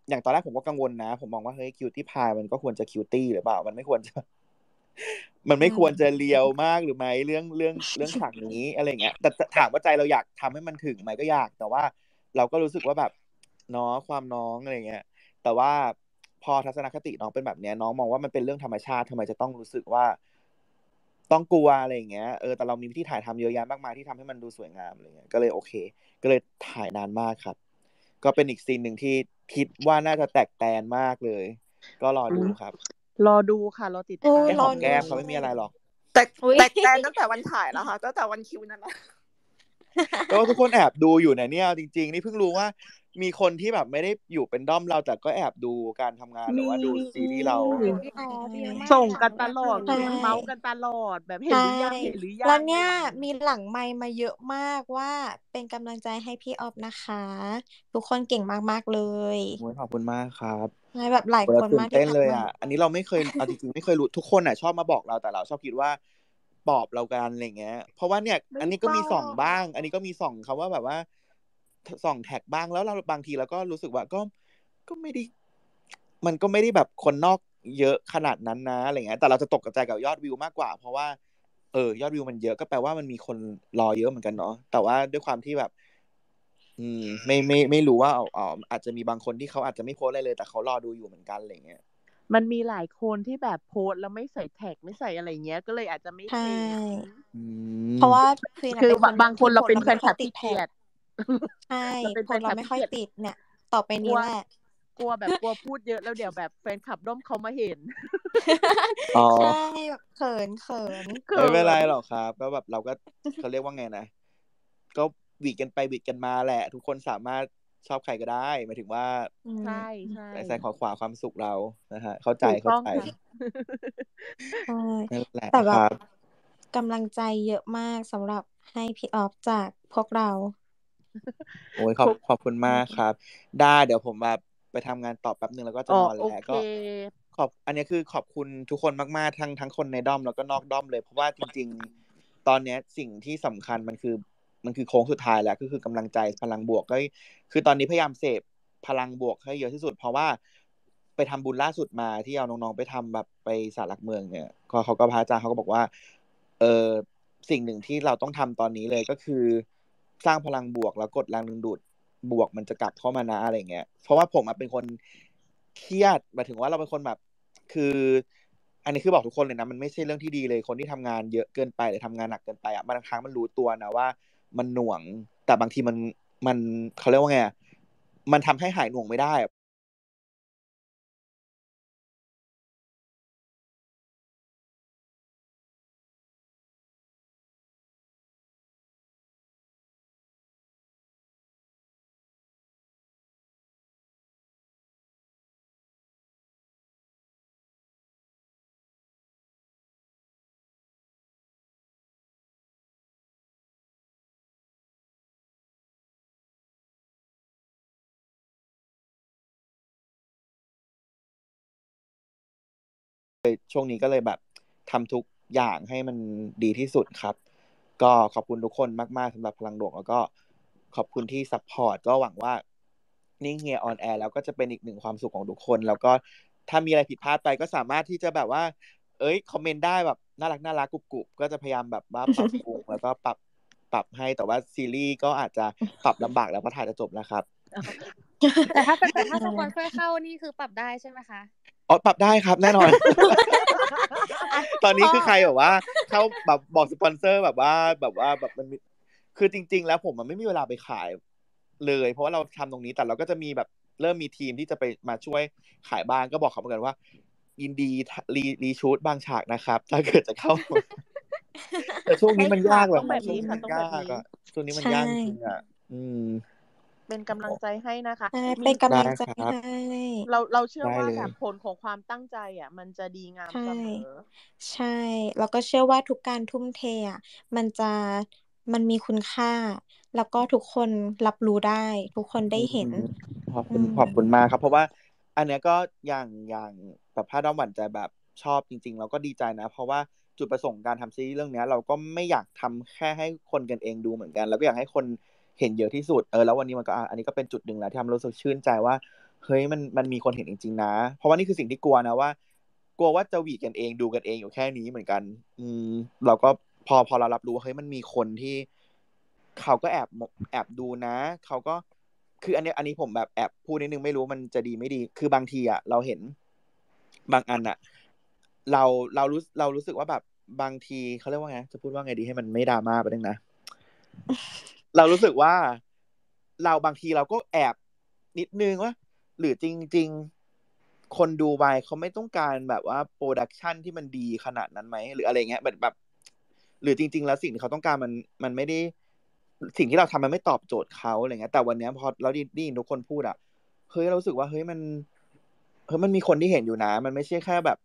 อย่างตอนแรกผมก็กังวลนะผมมองว่าเฮ้ยคิวตี้พายมันก็ควรจะคิวตี้หรือเปล่ามันไม่ควรจะ มันไม่ควรจะเลียวมากหรือไม่เรื่องฉากนี้อะไรเงี้ยแต่ถามว่าใจเราอยากทำให้มันถึงไหมก็อยากแต่ว่าเราก็รู้สึกว่าแบบเนาะความน้องอะไรเงี้ยแต่ว่าพอทัศนคติน้องเป็นแบบเนี้ยน้องมองว่ามันเป็นเรื่องธรรมชาติทำไมจะต้องรู้สึกว่าต้องกลัวอะไรเงี้ยแต่เรามีวิธีถ่ายทำเยอะแยะมากมายที่ทำให้มันดูสวยงามอะไรเงี้ยก็เลยโอเคก็เลยถ่ายนานมากครับก็เป็นอีกซีนหนึ่งที่คิดว่าน่าจะแตกแตนมากเลยก็รอดูครับรอดูค่ะรอติดโอ้ตามแค่หรออมดูแก้มเขาไม่มีอะไรหรอกแต่อุ๊ยแต่ตั้งแต่วันถ่ายแล้วค่ะตั้งแต่วันคิวนั้นแหละแปลว่าทุกคนแอบดูอยู่นะเนี่ยจริงๆนี่เพิ่งรู้ว่ามีคนที่แบบไม่ได้อยู่เป็นด้อมเราแต่ก็แอบดูการทำงานหรือว่าดูซีรีส์เราพี่ออฟเยอะมากส่งกันตลอดใช่เมาส์กันตลอดแบบเห็นหรือยังใช่เห็นหรือยังแล้วเนี่ยมีหลังไมค์มาเยอะมากว่าเป็นกำลังใจให้พี่ออฟนะคะ ทุกคนเก่งมากๆเลยโอ้ยขอบคุณมากครับใช่แบบหลายเราคนตื่มาน กเต้นที่เลยทักมาอ่ะ อันนี้เราไม่เคย เอาจริงๆไม่เคยรู้ทุกคนอ่ะชอบมาบอกเราแต่เราชอบคิดว่าปลอบเรากันอะไรเงี้ย เพราะว่าเนี่ย อันนี้ก็มีส่องบ้าง อันนี้ก็มีส่องคำว่าแบบว่าส่องแท็กบ้างแล้วเราบางทีเราก็รู้สึกว่าก็ไม่ได้ มันก็ไม่ได้แบบคนนอกเยอะขนาดนั้นนะอะไรเงี้ยแต่เราจะตกใจกับยอดวิวมากกว่าเพราะว่ายอดวิวมันเยอะก็แปลว่ามันมีคนรอเยอะเหมือนกันเนาะแต่ว่าด้วยความที่แบบไม่รู้ว่าอาจจะมีบางคนที่เขาอาจจะไม่โพสอะไรเลยแต่เขารอดูอยู่เหมือนกันอะไรเงี้ยมันมีหลายคนที่แบบโพสต์แล้วไม่ใส่แท็กไม่ใส่อะไรเงี้ยก็เลยอาจจะไม่ใช่เห็นเพราะว่าควีนคือเป็นบางคนเราเป็นโพสต์แฟนคลับไม่ที่อยเกียดใช่เราเป็นโพสต์เราแฟนคลับไม่ค่อยขี้เกียจติดเนี่ย ต่อไปนี้แหละกลัวแบบกลัวพูดเยอะแล้วเดี๋ยวแบบแฟนคลับด้อมเขามาเห็นอ๋อใช่แบบเขินไม่เป็นไรหรอกครับก็แบบเราก็เขาเรียกว่าไงนะก็หวีดกันไปหวีดกันมาแหละ ทุกคนสามารถชอบใครก็ได้หมายถึงว่าใช่ใช่ใส่ขวาความสุขเรานะฮะเข้าใจถูกเข้าต้องใจค่ะใช่นั่นแหละแต่แบครับ บกำลังใจเยอะมากสำหรับให้พี่ออฟจากพวกเราโอ้ยขอบคุณมากครับได้เดี๋ยวผมแบบไปทำงานต่อแป๊บนึงแล้วก็จะนอนโอแล้วเคก็อันนี้คือขอบคุณทุกคนมากๆทั้งคนในด้อมแล้วก็นอกด้อมเลยเพราะว่าจริงๆตอนเนี้ยสิ่งที่สำคัญมันคือโค้งสุดท้ายแล้วก็คือกำลังใจพลังบวกก็คือตอนนี้พยายามเสพพลังบวกให้เยอะที่สุดเพราะว่าไปทำบุญล่าสุดมาที่เอาน้องๆไปทำแบบไปศาลหลักเมืองเนี่ยเขาก็พระอาจารย์เขาก็บอกว่าสิ่งหนึ่งที่เราต้องทำตอนนี้เลยก็คือสร้างพลังบวกแล้วกดแรงดึงดูดบวกมันจะกลับเข้ามานะอะไรเงี้ยเพราะว่าผมเป็นคนเครียดหมายถึงว่าเราเป็นคนแบบคืออันนี้คือบอกทุกคนเลยนะมันไม่ใช่เรื่องที่ดีเลยคนที่ทำงานเยอะเกินไปหรือทำงานหนักเกินไปบางครั้งมันรู้ตัวนะว่ามันหน่วงแต่บางทีมันเขาเรียกว่าไงมันทำให้หายหน่วงไม่ได้ช่วงนี้ก็เลยแบบทำทุกอย่างให้มันดีที่สุดครับก็ขอบคุณทุกคนมากๆสำหรับพลังบวกแล้วก็ขอบคุณที่ซัพพอร์ตก็หวังว่านิ่งเฮียออนแอร์แล้วก็จะเป็นอีกหนึ่งความสุขของทุกคนแล้วก็ถ้ามีอะไรผิดพลาดไปก็สามารถที่จะแบบว่าคอมเมนต์ได้แบบน่ารักกรุบก็จะพยายามแบบว่าปรับปรุงแล้วก็ปรับให้แต่ว่าซีรีส์ก็อาจจะปรับลำบากแล้วเพราะถ่ายจะจบแล้วครับแต่ถ้าสปอนเซอร์เข้านี่คือปรับได้ใช่ไหมคะอ๋อปรับได้ครับแน่นอน ตอนนี้คือใครแบบว่าเขาแบบบอกสปอนเซอร์แบบมันคือจริงๆแล้วผมมันไม่มีเวลาไปขายเลยเพราะว่าเราทำตรงนี้แต่เราก็จะมีแบบเริ่มมีทีมที่จะไปมาช่วยขายบ้างก็บอกเขาเหมือนกันว่ายินดีรีชูตบางฉากนะครับถ้าเกิดจะเข้า แต่ช่วงนี้มันยากแบบต้องแบบนี้ช่วงนี้ค่ะมันต้องแบบยากนี้อะช่วงนี้มันยากจริงอ่ะเป็นกำลังใจให้นะคะใช่เป็นกำลังใจได้ครับให้เราเชื่อได้ว่าเลยแบบผลของความตั้งใจมันจะดีงามใช่เสมอใช่แล้วก็เชื่อว่าทุกการทุ่มเทมันมีคุณค่า แล้วก็ทุกคนรับรู้ได้ ทุกคนได้เห็นขอบคุณมากครับเพราะว่าอันเนี้ยก็อย่างแบบถ้าด้อมหวั่นใจแบบชอบจริงๆเราก็ดีใจนะเพราะว่าจุดประสงค์การทำซีรีส์เรื่องเนี้ยเราก็ไม่อยากทำแค่ให้คนกันเองดูเหมือนกันแล้วก็อยากให้คนเห็นเยอะที่สุดแล้ววันนี้มันก็อันนี้ก็เป็นจุดหนึ่งแล้วที่ทำให้รู้สึกชื่นใจว่าเฮ้ยมันมีคนเห็นจริงๆนะเพราะว่านี่คือสิ่งที่กลัวนะว่ากลัวว่าจะหวีดกันเองดูกันเองอยู่แค่นี้เหมือนกันเราก็พอเรารับรู้ว่าเฮ้ยมันมีคนที่เขาก็แอบดูนะเขาก็คืออันนี้ผมแบบแอบพูดนิดนึงไม่รู้มันจะดีไม่ดีคือบางทีอ่ะเราเห็นบางอันอ่ะเรารู้สึกว่าแบบบางทีเขาเรียกว่าไงจะพูดว่าไงดีให้มันไม่ดราม่าไปนึงนะ เรารู้สึกว่าเราบางทีเราก็แอบนิดนึงว่าหรือจริงๆคนดูไปเขาไม่ต้องการแบบว่าโปรดักชันที่มันดีขนาดนั้นไหมหรืออะไรเงี้ยแบบหรือจริงๆแล้วสิ่งที่เขาต้องการมันไม่ได้สิ่งที่เราทำมันไม่ตอบโจทย์เขาอะไรเงี้ยแต่วันนี้พอเราได้ยินทุกคนพูดอ่ะเฮ้ยเรารู้สึกว่าเฮ้ยมันมีคนที่เห็นอยู่นะมันไม่ใช่แค่แบบ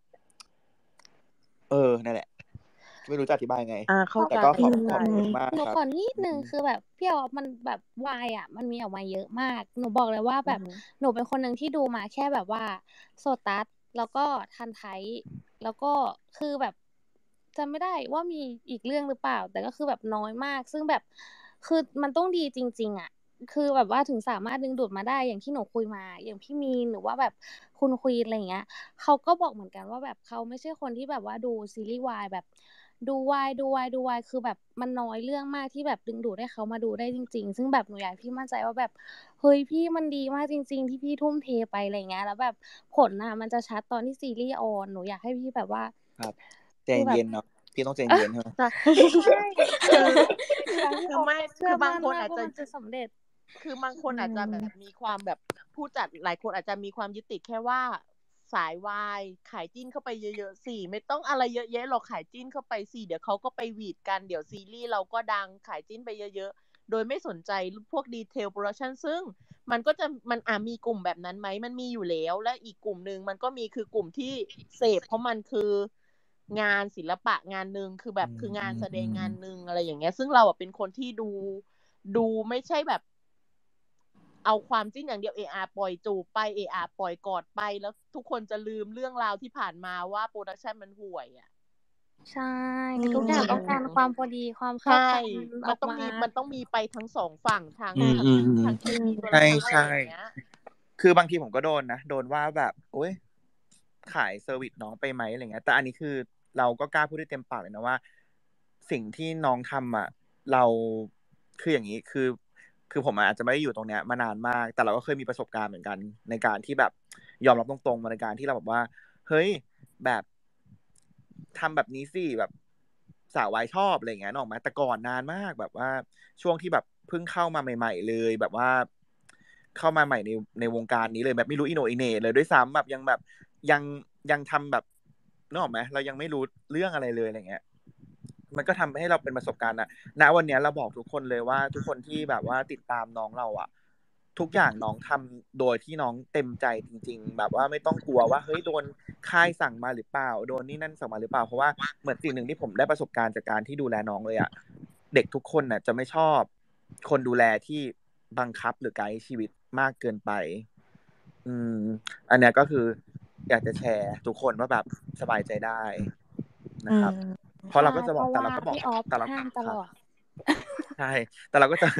นั่นแหละไม่รู้จะอธิบายไงเข้าใจแต่ก็ขอบคุณมากหนูครับขอนิดนึงคือแบบพี่ออฟมันแบบวายอ่ะมันมีออกมาเยอะมากหนูบอกเลยว่าแบบหนูเป็นคนหนึ่งที่ดูมาแค่แบบว่าโซตัสแล้วก็ทันไทยแล้วก็คือแบบจำไม่ได้ว่ามีอีกเรื่องหรือเปล่าแต่ก็คือแบบน้อยมากซึ่งแบบคือมันต้องดีจริงๆอ่ะคือแบบว่าถึงสามารถดึงดูดมาได้อย่างที่หนูคุยมาอย่างพี่มีนหรือว่าแบบคุณควีนอะไรอย่างเงี้ยเขาก็บอกเหมือนกันว่าแบบเขาไม่ใช่คนที่แบบว่าดูซีรีส์วายแบบดูวายคือแบบมันน้อยเรื่องมากที่แบบดึงดูดให้เขามาดูได้จริงๆซึ่งแบบหนูอยากให้พี่มั่นใจว่าแบบเฮ้ยพี่มันดีมากจริงๆที่พี่ทุ่มเทไปอะไรเงี้ยแล้วแบบผลน่ะมันจะชัดตอนที่ซีรีส์ออนหนูอยากให้พี่แบบว่าครับใจเย็นเนาะพี่ต้องใจเย็นใช่ไหมใช่คือไม่เชื่คือ อบางมั่นคนมากอาจว่าจะมันจะสำเร็จคือบางคนอาจจะแบบมีความแบบผู้จัดหลายคนอาจจะมีความยึดติดแค่ว่าสายวายขายจิ้นเข้าไปเยอะๆสิไม่ต้องอะไรเยอะแยะหรอกขายจิ้นเข้าไปสิเดี๋ยวเขาก็ไปหวีดกันเดี๋ยวซีรีส์เราก็ดังขายจิ้นไปเยอะๆโดยไม่สนใจพวกดีเทลโปรดักชันซึ่งมันก็จะมันมีกลุ่มแบบนั้นไหมมันมีอยู่แล้วและอีกกลุ่มนึงมันก็มีคือกลุ่มที่เสพเพราะมันคืองานศิลปะงานนึงคือแบบคืองานแสดงงานนึงอะไรอย่างเงี้ยซึ่งเราเป็นคนที่ดูไม่ใช่แบบเอาความจิ้นอย่างเดียวปล่อยจูบไปปล่อยกอดไปแล้วทุกคนจะลืมเรื่องราวที่ผ่านมาว่าโปรดักชันมันห่วยอ่ะใช่ทุกอย่างต้องการความพอดีความเข้าใช่กันอมัอน กต้องมามันต้องมีไปทั้งสองฝั่งทางอืมเคมีตัวละใช่ครอะไรใช่อย่างเงี้ยคือบางทีผมก็โดนนะโดนว่าแบบโอ๊ยขายเซอร์วิสน้องไปไหมอะไรเงี้ยแต่อันนี้คือเราก็กล้าพูดได้เต็มปากเลยนะว่าสิ่งที่น้องทำอ่ะเราคืออย่างนี้คือผมอาจจะไม่ได้อยู่ตรงเนี้ยมานานมากแต่เราก็เคยมีประสบการณ์เหมือนกันในการที่แบบยอมรับตรงๆในการที่เราแบบว่าเฮ้ยแบบทำแบบนี้สิแบบสาววายชอบอะไรเงี้ยนึกออกไหมแต่ก่อนนานมากแบบว่าช่วงที่แบบเพิ่งเข้ามาใหม่ๆเลยแบบว่าเข้ามาใหม่ในวงการนี้เลยแบบไม่รู้อิโหนอิเหน่เลยด้วยซ้ำแบบยังทำแบบนึกออกไหมเรายังไม่รู้เรื่องอะไรเลยอะไรเงี้ยมันก็ทำให้เราเป็นประสบการณ์นะณวันนี้เราบอกทุกคนเลยว่าทุกคนที่แบบว่าติดตามน้องเราอ่ะทุกอย่างน้องทำโดยที่น้องเต็มใจจริงๆแบบว่าไม่ต้องกลัวว่าเฮ้ยโดนค่ายสั่งมาหรือเปล่าโดนนี่นั่นสั่งมาหรือเปล่าเพราะว่าเหมือนสิ่งหนึ่งที่ผมได้ประสบการณ์จากการที่ดูแลน้องเลยอ่ะเด็กทุกคนน่ะจะไม่ชอบคนดูแลที่บังคับหรือไกด์ชีวิตมากเกินไปอันเนี้ยก็คืออยากจะแชร์ทุกคนว่าแบบสบายใจได้นะครับเพราะเราก็จะบอกแต่เราก็บอกพี่ออฟแต่เราห้ามตลอดใช่แต่เราก็จะ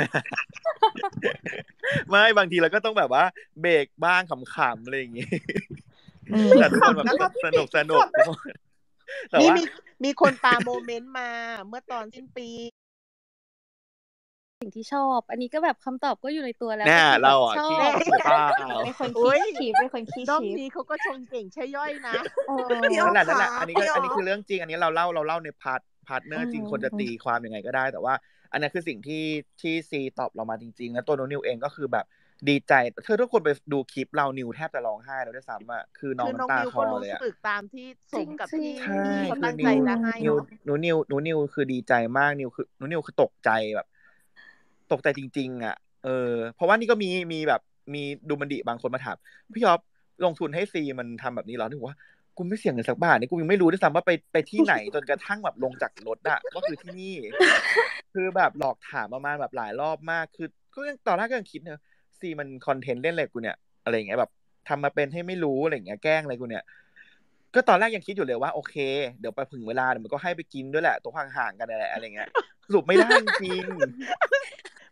ไม่บางทีเราก็ต้องแบบว่าเบรกบ้างขำๆอะไรอย่างงี้แต่ทุกคนแบบสนุกแต่ว่ามีคนปาโมเมนต์มาเมื่อตอนสิ้นปีสิ่งที่ชอบอันนี้ก็แบบคำตอบก็อยู่ในตัวแล้วแน่ก็คือเราแบบอ่ะชอขี้บถูกป่ะเป็นคนขี้ชีพเป็นคนขี้ด้อมชีพนี้เขาก็ชงเก่งใช่ย่อยนะพี่ออฟนั่นแหละค่ะอันนี้พี่ออฟคือเรื่องจริงอันนี้เราเล่าในพาร์ทเนอร์จริงคนจะตีความยังไงก็ได้ แต่ว่า อันนี้คือสิ่งที่ซีตอบเรามาจริงๆแล้วตัวนิวเองก็คือแบบดีใจทุกคนไปดูคลิปเรานิวแทบจะร้องไห้แล้วด้วยซ้ำอ่ะคือน้องน้ำตานิวคก็ลอรู้เลยอ่ะสึกตามที่สมกับที่ใช่เขาคืตั้องใจจะให้นิวเนาะหนูนิวคือดีใจมากนิวคือตกใจแบบตกใจจริงๆอ่ะเพราะว่านี่ก็มีแบบมีดูมันดิบางคนมาถามพี่ยอฟลงทุนให้ซีมันทำแบบนี้เหรอนี่ว่ากูไม่เสี่ยงเงินสักบาทนี่กูยังไม่รู้ด้วยซ้ำว่าไปที่ไหนจนกระทั่งแบบลงจากรถอะว่าคือที่นี่ คือแบบหลอกถามประมาณแบบหลายรอบมากคือก็ยังตอนแรกก็ยังคิดเนี่ยซีมันคอนเทนต์เล่นอะไรกูเนี่ยอะไรอย่างเงี้ยแบบทำมาเป็นให้ไม่รู้อะไรอย่างเงี้ยแกล้งอะไรกูเนี่ยก็ตอนแรกยังคิดอยู่เลยว่าโอเคเดี๋ยวไปถึงเวลาเดี๋ยวมันก็ให้ไปกินด้วยแหละตัวห่างๆกันแหละอะไรเงี้ยสรุปไม่ได้จริง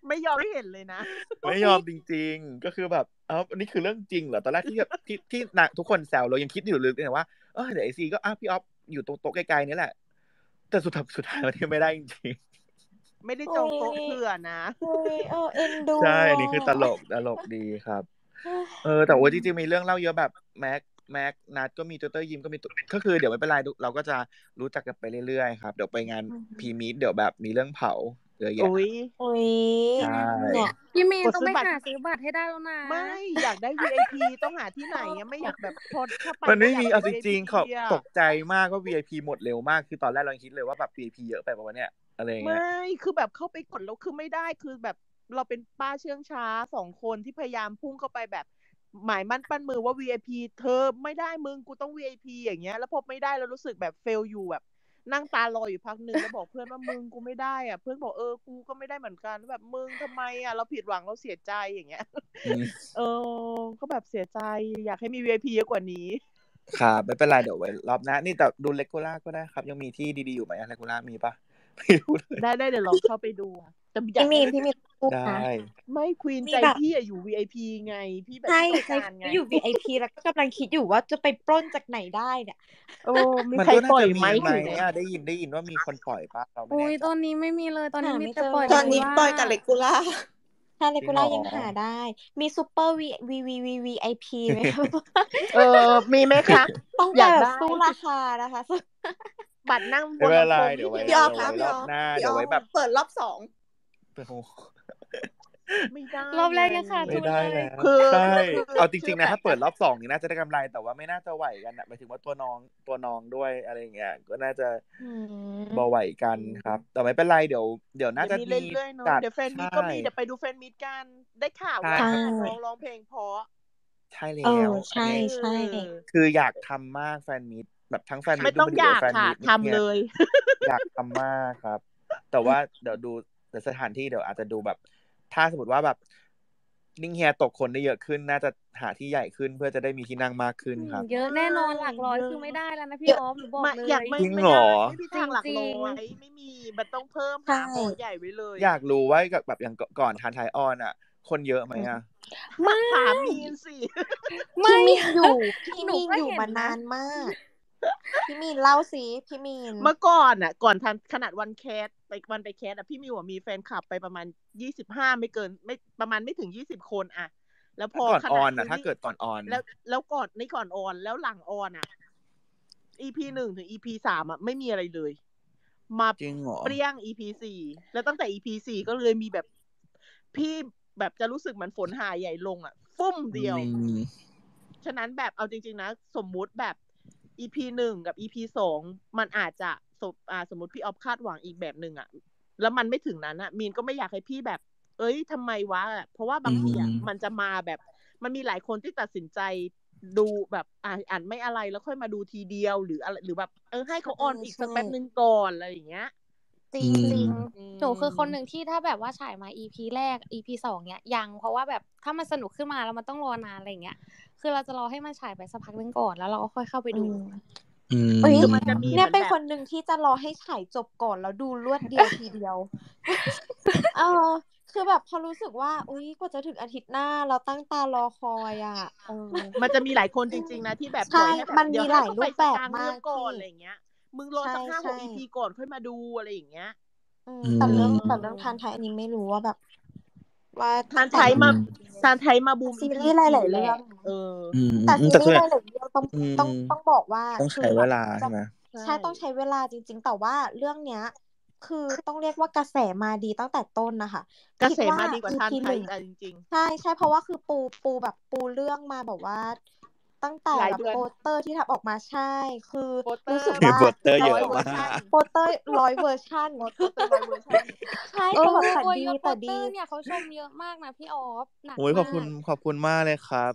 ไม่ยอมให้เห็นเลยนะไม่ยอมจริงๆก็คือแบบอันนี้คือเรื่องจริงเหรอตอนแรกที่แบบที่นะทุกคนแซวเรายังคิดอยู่ลึกเลยว่าเดี๋ยวไอซีก็พี่ออฟอยู่ตรงโต๊ะไกลๆนี่แหละแต่สุดท้ายมันไม่ได้จริงไม่ได้จองโต๊ะเผื่อนะเอ็นดูใช่อันนี้คือตลกดีครับแต่ว่าจริงๆมีเรื่องเล่าเยอะแบบแม็กนัดก็มีตัวยิมก็มีก็คือเดี๋ยวไม่เป็นไรเราก็จะรู้จักกันไปเรื่อยๆครับเดี๋ยวไปงานพีมีตเดี๋ยวแบบมีเรื่องเผาเยอะแยะใช่พี่เมย์ต้องไปหาซื้อบัตรให้ได้แล้วนะไม่อยากได้ VIP ต้องหาที่ไหนอะไม่อยากแบบพอถ้าไปมันไม่มีอยากเอาจ VIP ริงๆเขาอะตกใจมากว่า VIP หมดเร็วมากคือตอนแรกเราคิดเลยว่าแบบ VIP เยอะไปป่ะวะเนี่ยอะไรอย่างเงี้ยไม่คือแบบเข้าไปกดแล้วคือไม่ได้คือแบบเราเป็นป้าเชื่องช้า2 คนที่พยายามพุ่งเข้าไปแบบหมายมั่นปั้นมือว่า VIP เธอไม่ได้มึงกูต้อง VIP อย่างเงี้ยแล้วพอไม่ได้เรารู้สึกแบบเฟลอยู่แบบนั่งตาลอยอยู่พักนึงแล้วบอกเพื่อนว่ามึงกูไม่ได้อ่ะเพื่อนบอกกูก็ไม่ได้เหมือนกันแบบมึงทำไมอ่ะเราผิดหวังเราเสียใจอย่างเงี้ยก็แบบเสียใจอยากให้มี VIP เยอะกว่านี้ครับไม่เป็นไรเดี๋ยวไว้รอบหน้านี่แต่ดูเลกูล่าก็ได้ครับยังมีที่ดีๆอยู่ไหมเลกูล่ามีปะไม่รู้เลยได้เดี๋ยวลองเข้าไปดูแต่พี่มีได้ไม่ควีนใจพี่อยู่ VIP ไงพี่แบบใช่ต้องการไงอยู่ VIP แล้วก็กำลังคิดอยู่ว่าจะไปปล้นจากไหนได้เนี่ยมีใครปล่อยไหมได้ยินว่ามีคนปล่อยปะเราไม่อุ้ยตอนนี้ไม่มีเลยตอนนี้มีแต่ปล่อยตอนนี้ปล่อยกับเลกูล่าถ้าเลกูล่ายังหาได้มีซูเปอร์ VIP ไหมมีไหมคะต้องแบบสู้ราคานะคะบัตรนั่งบนรถเดี๋ยวไว้รอบหน้าเดี๋ยวไว้แบบเปิดรอบ2 ไม่ได้รอบแรกยังขาดทุนเลยใช่เอาจริงๆนะถ้าเปิดรอบ2นี่น่าจะได้กำไรแต่ว่าไม่น่าจะไหวกันหมายถึงว่าตัวน้องด้วยอะไรอย่างเงี้ยก็น่าจะบ่ไหวกันครับแต่ไม่เป็นไรเดี๋ยวน่าจะมีจัดเดี๋ยวแฟนมีก็มีเดี๋ยวไปดูแฟนมีกันได้ข่าวว่าร้องเพลงเพราะใช่แล้วใช่คืออยากทำมากแฟนมีแบบทั้งแฟนมีไม่ต้องอยากค่ะทำเลยอยากทำมากครับแต่ว่าเดี๋ยวดูแต่สถานที่เดี๋ยวอาจจะดูแบบถ้าสมมติว่าแบบนิ่งเฮียตกคนได้เยอะขึ้นน่าจะหาที่ใหญ่ขึ้นเพื่อจะได้มีที่นั่งมากขึ้นครับเยอะแน่นอนหลักร้อยคือไม่ได้แล้วนะพี่ออฟหนูบอกเลยจริงเหรอไม่มีทางหลักร้อยไม่มีมันต้องเพิ่มหาหอใหญ่ไว้เลยอยากรู้ว่าแบบอย่างก่อนทานไทยออนอ่ะคนเยอะไหมอ่ะไม่ถามมีนสิพี่มีนอยู่มานานมากพี่มีนเล่าสิพี่มีนเมื่อก่อนอ่ะก่อนทันขนาดวันแคสไปแคสอ่ะพี่มิวมีแฟนคลับไปประมาณ25ไม่เกินไม่ประมาณไม่ถึง20คนอ่ะแล้วพอก่อนออนอ่ะถ้าเกิดก่อนออนแล้วก่อนออนแล้วหลังออนอ่ะ EP 1 ถึง EP 3อ่ะไม่มีอะไรเลยมาเปรี้ยง EP 4แล้วตั้งแต่ EP 4ก็เลยมีแบบพี่แบบจะรู้สึกเหมือนฝนหาใหญ่ลงอ่ะฟุ่มเดียวฉะนั้นแบบเอาจริงๆนะสมมุติแบบ EP 1 กับ EP 2มันอาจจะสมมติพี่ออฟคาดหวังอีกแบบนึงอ่ะแล้วมันไม่ถึงนั้นอ่ะมีนก็ไม่อยากให้พี่แบบทำไมวะเพราะว่าบางทีอ่ะมันจะมาแบบมันมีหลายคนที่ตัดสินใจดูแบบอ่านไม่อะไรแล้วค่อยมาดูทีเดียวหรืออะไรหรือแบบให้เขาออนอีกสักแป๊บนึงก่อนอะไรอย่างเงี้ยจริงหนูคือคนหนึ่งที่ถ้าแบบว่าฉายมา EP แรก EP 2เนี้ยยังเพราะว่าแบบถ้ามันสนุกขึ้นมาแล้วมันต้องรอนานอะไรเงี้ยคือเราจะรอให้มันฉายไปสักพักนึงก่อนแล้วเราก็ค่อยเข้าไปดูมันจะมีเนี่ยเป็นคนหนึ่งที่จะรอให้ฉายจบก่อนแล้วดูรวดเดียวทีเดียวคือแบบพอรู้สึกว่ากว่าจะถึงอาทิตย์หน้าเราตั้งตารอคอยอ่ะมันจะมีหลายคนจริงๆนะที่แบบใช่มันมีหลายรูปแบบมากก่อนอะไรอย่างเงี้ยมึงรอสัก5-6 EP ก่อนค่อยมาดูอะไรอย่างเงี้ยแต่เรื่องทานไทยอันนี้ไม่รู้ว่าแบบว่าทานไทยมาบูมซีรีส์หลายๆเรื่องแต่ซีรีส์หลายๆเรื่องต้องบอกว่าต้องใช้เวลาใช่ไหมใช่ต้องใช้เวลาจริงๆแต่ว่าเรื่องเนี้ยคือต้องเรียกว่ากระแสมาดีตั้งแต่ต้นนะคะกระแสมาดีกว่าทานไทยจริงๆใช่เพราะว่าคือปูแบบปูเรื่องมาแบบว่าตั้งแต่แบบโปสเตอร์ที่ทำออกมาใช่คือรู้สึกว่าโปสเตอร์เยอะมากโปสเตอร์100 เวอร์ชันใช่ก็แบบแต่ดีเนี่ยเขาชมเยอะมากนะพี่ออฟหนักโอ้ยขอบคุณมากเลยครับ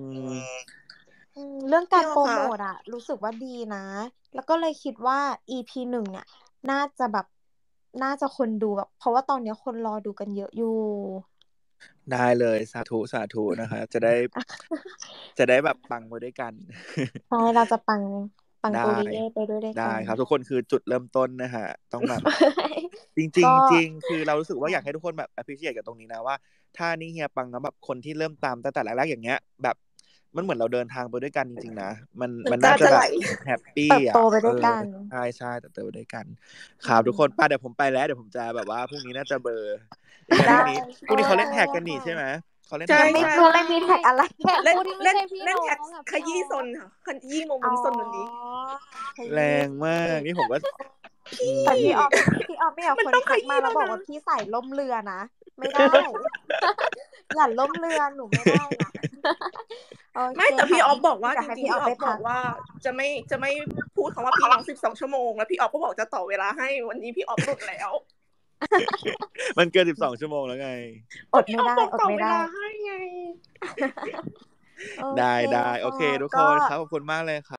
เรื่องการโปรโมทรู้สึกว่าดีนะแล้วก็เลยคิดว่า EP 1เนี่ยน่าจะคนดูแบบเพราะว่าตอนนี้คนรอดูกันเยอะอยู่ได้เลยสาธุนะคะจะได้แบบปังไปด้วยกันใช่เราจะปังปังได้ปูริเย่ไปด้วยกันได้ครับ ทุกคนคือจุดเริ่มต้นนะฮะ ต้องแบบ จริงก็ๆจริงคือเรารู้สึกว่าอยากให้ทุกคนแบบ appreciate กับตรงนี้นะว่า ถ้านี่เฮียปังแล้วแบบคนที่เริ่มตามตั้งแต่แรกๆอย่างเงี้ย แบบมันเหมือนเราเดินทางไปด้วยกันจริงๆนะมันน่าจะแบบแฮปปี้เติบอ่ะโตไปด้วยกันใช่เติบโตไปด้วยกันครับทุกคนเดี๋ยวผมไปแล้วเดี๋ยวผมจะแบบว่าพรุ่งนี้น่าจะเบลออย่างได้พรุ่งนี้เขาเล่นแท็กกันนี่ใช่ไหมเขาเล่นแท็กไม่กันรู้เลยมีแท็กอะไรแท็กเล่นผู้ที่ไม่เล่นใช่พี่เล่นน้องแท็กกับขยี้ซนค่ะขยี้โมเมนต์ซนวันนี้แรงมากนี่ผมก็แต่พี่ออฟไม่เอามันคนต้องทักมาขยี้แล้วแล้วบอกนะว่าพี่ใส่ล่มเรือนะ ไม่ได้ อย่าล่มเรือหนูไม่ได้นะโอเคไม่แต่พี่ออฟบอกว่าอยจกให้ริงๆพี่พี่อออฟอฟไปบพัอก กว่าจะไม่พูดคำว่าพี่น้อง12 ชั่วโมงแล้วพี่ออฟก็บอกจะต่อเวลาให้วันนี้พี่ออฟหลุดแล้วมันเกิน12 ชั่วโมงแล้วไงอดไม่ได้บอกอดต่อไม่เวได้ลาให้ไงได้โอเคทุกคนครับขอบคุณมากเลยครับ